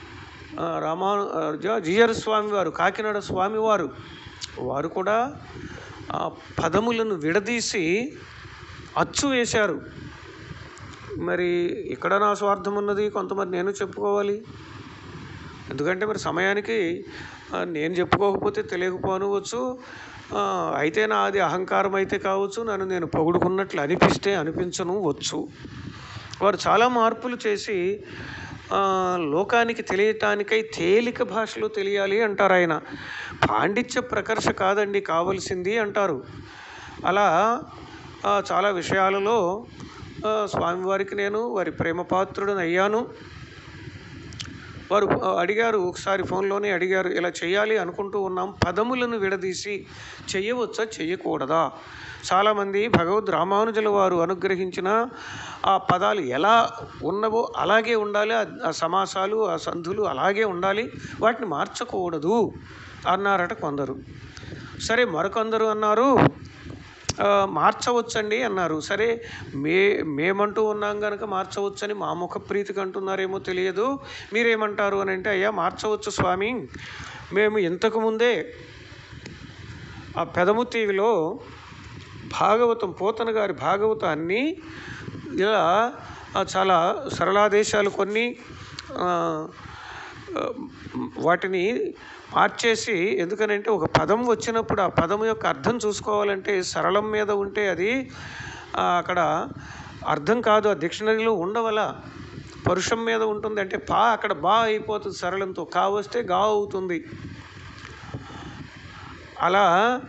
జీయర్ స్వామి వారు, కాకినాడ స్వామివారు, వారు కూడా పదములను విడదీసి అచ్చు వేశారు. మరి ఇక్కడ నా స్వార్థం ఉన్నది, కొంతమంది నేను చెప్పుకోవాలి. ఎందుకంటే మరి సమయానికి నేను చెప్పుకోకపోతే తెలియకపోనవచ్చు. అయితే నాది అహంకారం అయితే కావచ్చు, నన్ను నేను పొగుడుకున్నట్లు అనిపించను వచ్చు. వారు చాలా మార్పులు చేసి లోకానికి తెలియటానికై తేలిక భాషలో తెలియాలి అంటారు ఆయన. పాండిత్య ప్రకర్ష కాదండి కావలసింది అంటారు. అలా చాలా విషయాలలో స్వామివారికి నేను వారి ప్రేమపాత్రుడని అయ్యాను. వారు అడిగారు, ఒకసారి ఫోన్లోనే అడిగారు, ఇలా చేయాలి అనుకుంటూ ఉన్నాం, పదములను విడదీసి చెయ్యవచ్చా చెయ్యకూడదా? చాలామంది భగవద్ రామానుజుల వారు అనుగ్రహించిన ఆ పదాలు ఎలా ఉన్నవో అలాగే ఉండాలి, ఆ సమాసాలు ఆ సంధులు అలాగే ఉండాలి, వాటిని మార్చకూడదు అన్నారట కొందరు. సరే, మరికొందరు అన్నారు మార్చవచ్చండి అన్నారు. సరే, మేమంటూ ఉన్నాం కనుక మార్చవచ్చని మా ముఖ ప్రీతికి అంటున్నారేమో తెలియదు, మీరేమంటారు అని అంటే, అయ్యా మార్చవచ్చు స్వామి, మేము ఇంతకుముందే ఆ పెదముతీవిలో భాగవతం, పోతన గారి భాగవతాన్ని ఇలా చాలా సరళాదేశాలు కొన్ని వాటిని మార్చేసి, ఎందుకనంటే ఒక పదం వచ్చినప్పుడు ఆ పదం యొక్క అర్థం చూసుకోవాలంటే సరళం మీద ఉంటే అది అక్కడ అర్థం కాదు, ఆ డిక్షనరీలో ఉండవల. పరుషం మీద ఉంటుంది అంటే పా అక్కడ బా అయిపోతుంది, సరళంతో కా వస్తే గా అవుతుంది. అలా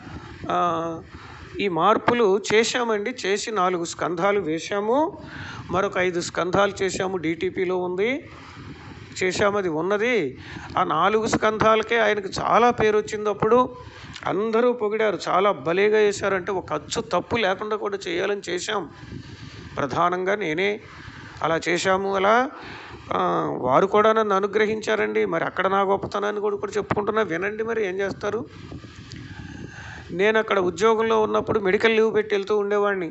ఈ మార్పులు చేశామండి. చేసి 4 స్కంధాలు వేశాము, మరొక 5 స్కంధాలు చేశాము, డిటిపిలో ఉంది, చేశాము, అది ఉన్నది. ఆ 4 స్కంధాలకే ఆయనకు చాలా పేరు వచ్చింది. అప్పుడు అందరూ పొగిడారు, చాలా భలేగా చేశారంటే ఒక అచ్చు తప్పు లేకుండా కూడా చేయాలని చేశాం. ప్రధానంగా నేనే అలా చేశాము. అలా వారు కూడా నన్ను అనుగ్రహించారండి. మరి అక్కడ నా గొప్పతనాన్ని కూడా చెప్పుకుంటున్నా, వినండి. మరి ఏం చేస్తారు? నేను అక్కడ ఉద్యోగంలో ఉన్నప్పుడు మెడికల్ లీవ్ పెట్టి వెళ్తూ ఉండేవాడిని.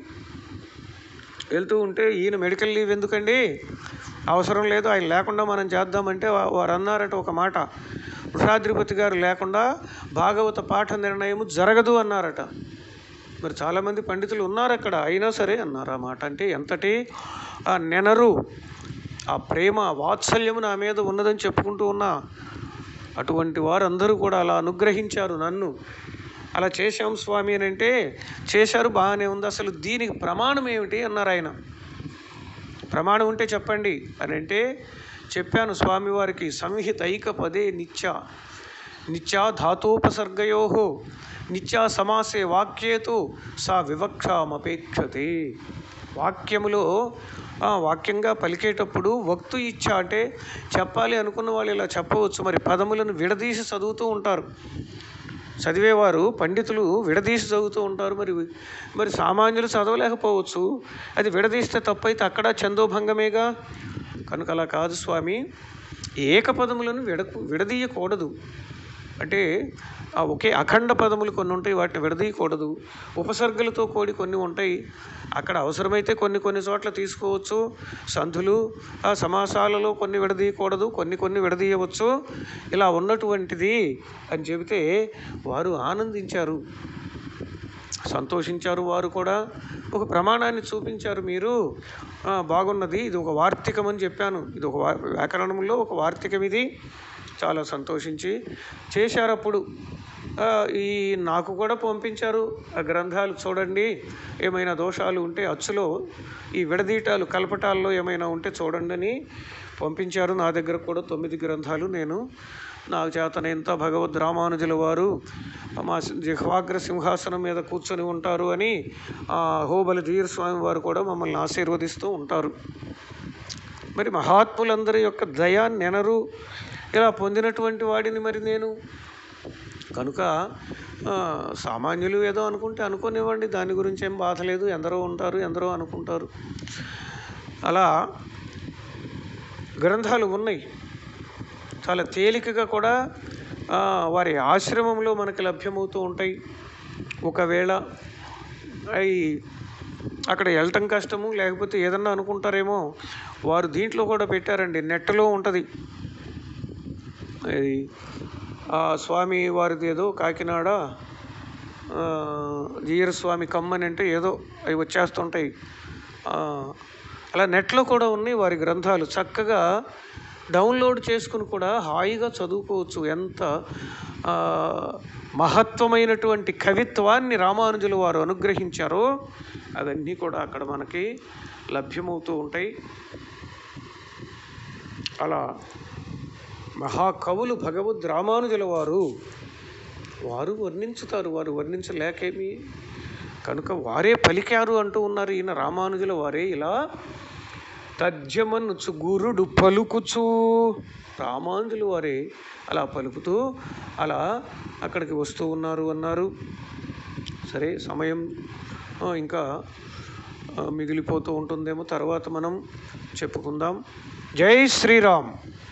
వెళ్తూ ఉంటే ఈయన మెడికల్ లీవ్ ఎందుకండి, అవసరం లేదు, ఆయన లేకుండా మనం చేద్దామంటే వారు అన్నారట ఒక మాట, వృషాద్రిపతి గారు లేకుండా భాగవత పాఠ నిర్ణయం జరగదు అన్నారట. మరి చాలామంది పండితులు ఉన్నారు అక్కడ, అయినా సరే అన్నారు ఆ మాట. అంటే ఎంతటి ఆ నెనరు, ఆ ప్రేమ వాత్సల్యము నా మీద ఉన్నదని చెప్పుకుంటూ ఉన్నా. అటువంటి వారందరూ కూడా అలా అనుగ్రహించారు నన్ను. అలా చేశాం స్వామి అని అంటే, చేశారు, బాగానే ఉంది, అసలు దీనికి ప్రమాణం ఏమిటి అన్నారు ఆయన. ప్రమాణం ఉంటే చెప్పండి అని అంటే చెప్పాను స్వామివారికి. సంహితైక పదే నిత్యా ధాతోపసర్గయో నిత్యా సమాసే వాక్యేతు సా వివక్షామపేక్షతే. వాక్యములో వాక్యంగా పలికేటప్పుడు వక్తు ఇచ్చ అంటే చెప్పాలి అనుకున్న వాళ్ళు ఇలా చెప్పవచ్చు. మరి పదములను విడదీసి చదువుతూ ఉంటారు, చదివేవారు పండితులు విడదీసి చదువుతూ ఉంటారు. మరి సామాన్యులు చదవలేకపోవచ్చు. అది విడదీస్తే తప్పైతే అక్కడ ఛందోభంగమేగా. కనుక అలా కాదు స్వామి, ఏకపదములను విడదీయకూడదు. అంటే ఒకే అఖండ పదములు కొన్ని ఉంటాయి, వాటిని విడదీయకూడదు. ఉపసర్గలతో కూడి కొన్ని ఉంటాయి, అక్కడ అవసరమైతే కొన్ని చోట్ల తీసుకోవచ్చు. సంధులు ఆ సమాసాలలో కొన్ని విడదీయకూడదు, కొన్ని విడదీయవచ్చు. ఇలా ఉన్నటువంటిది అని చెబితే వారు ఆనందించారు, సంతోషించారు. వారు కూడా ఒక ప్రమాణాన్ని చూపించారు. మీరు బాగున్నది, ఇది ఒక వార్తికం అని చెప్పాను. ఇది ఒక వ్యాకరణంలో ఒక వార్తికం, ఇది చాలా సంతోషించి చేశారు. అప్పుడు ఈ నాకు కూడా పంపించారు ఆ గ్రంథాలు చూడండి, ఏమైనా దోషాలు ఉంటే అచ్చులో ఈ విడదీటాలు కలపటాల్లో ఏమైనా ఉంటే చూడండి అని పంపించారు. నా దగ్గర కూడా 9 గ్రంథాలు నేను నాకు చేతనైనంత భగవద్ రామానుజుల వారు మా జిహ్వాగ్ర సింహాసనం మీద కూర్చొని ఉంటారు అని హోబలి ధీరస్వామి వారు కూడా మమ్మల్ని ఆశీర్వదిస్తూ ఉంటారు. మరి మహాత్ములందరి యొక్క దయ నెనరు ఇలా పొందినటువంటి వాడిని మరి నేను కనుక సామాన్యులు ఏదో అనుకుంటే అనుకోనివ్వండి, దాని గురించి ఏం బాధ లేదు. ఎందరో ఉంటారు, ఎందరో అనుకుంటారు. అలా గ్రంథాలు ఉన్నాయి, చాలా తేలికగా కూడా వారి ఆశ్రమంలో మనకి లభ్యమవుతూ ఉంటాయి. ఒకవేళ అవి అక్కడ వెళ్ళటం కష్టము, లేకపోతే ఏదన్నా అనుకుంటారేమో, వారు దీంట్లో కూడా పెట్టారండి, నెట్లో ఉంటుంది. అది స్వామి వారిది ఏదో కాకినాడ జీయరస్వామి కమ్మని అంటే ఏదో అవి వచ్చేస్తుంటాయి. అలా నెట్లో కూడా ఉన్నాయి వారి గ్రంథాలు. చక్కగా డౌన్లోడ్ చేసుకుని కూడా హాయిగా చదువుకోవచ్చు. ఎంత మహత్వమైనటువంటి కవిత్వాన్ని రామానుజులు వారు అనుగ్రహించారో అవన్నీ కూడా అక్కడ మనకి లభ్యమవుతూ ఉంటాయి. అలా మహాకవులు భగవద్ రామానుజుల వారు వర్ణించుతారు, వారు వర్ణించలేకేమి. కనుక వారే పలికారు అంటూ ఉన్నారు. ఈయన రామానుజుల వారే ఇలా తజ్జమనుచు గురుడు పలుకుచు, రామానుజుల వారే అలా పలుకుతూ అలా అక్కడికి వస్తూ ఉన్నారు అన్నారు. సరే, సమయం ఇంకా మిగిలిపోతూ ఉంటుందేమో, తర్వాత మనం చెప్పుకుందాం. జై శ్రీరామ్.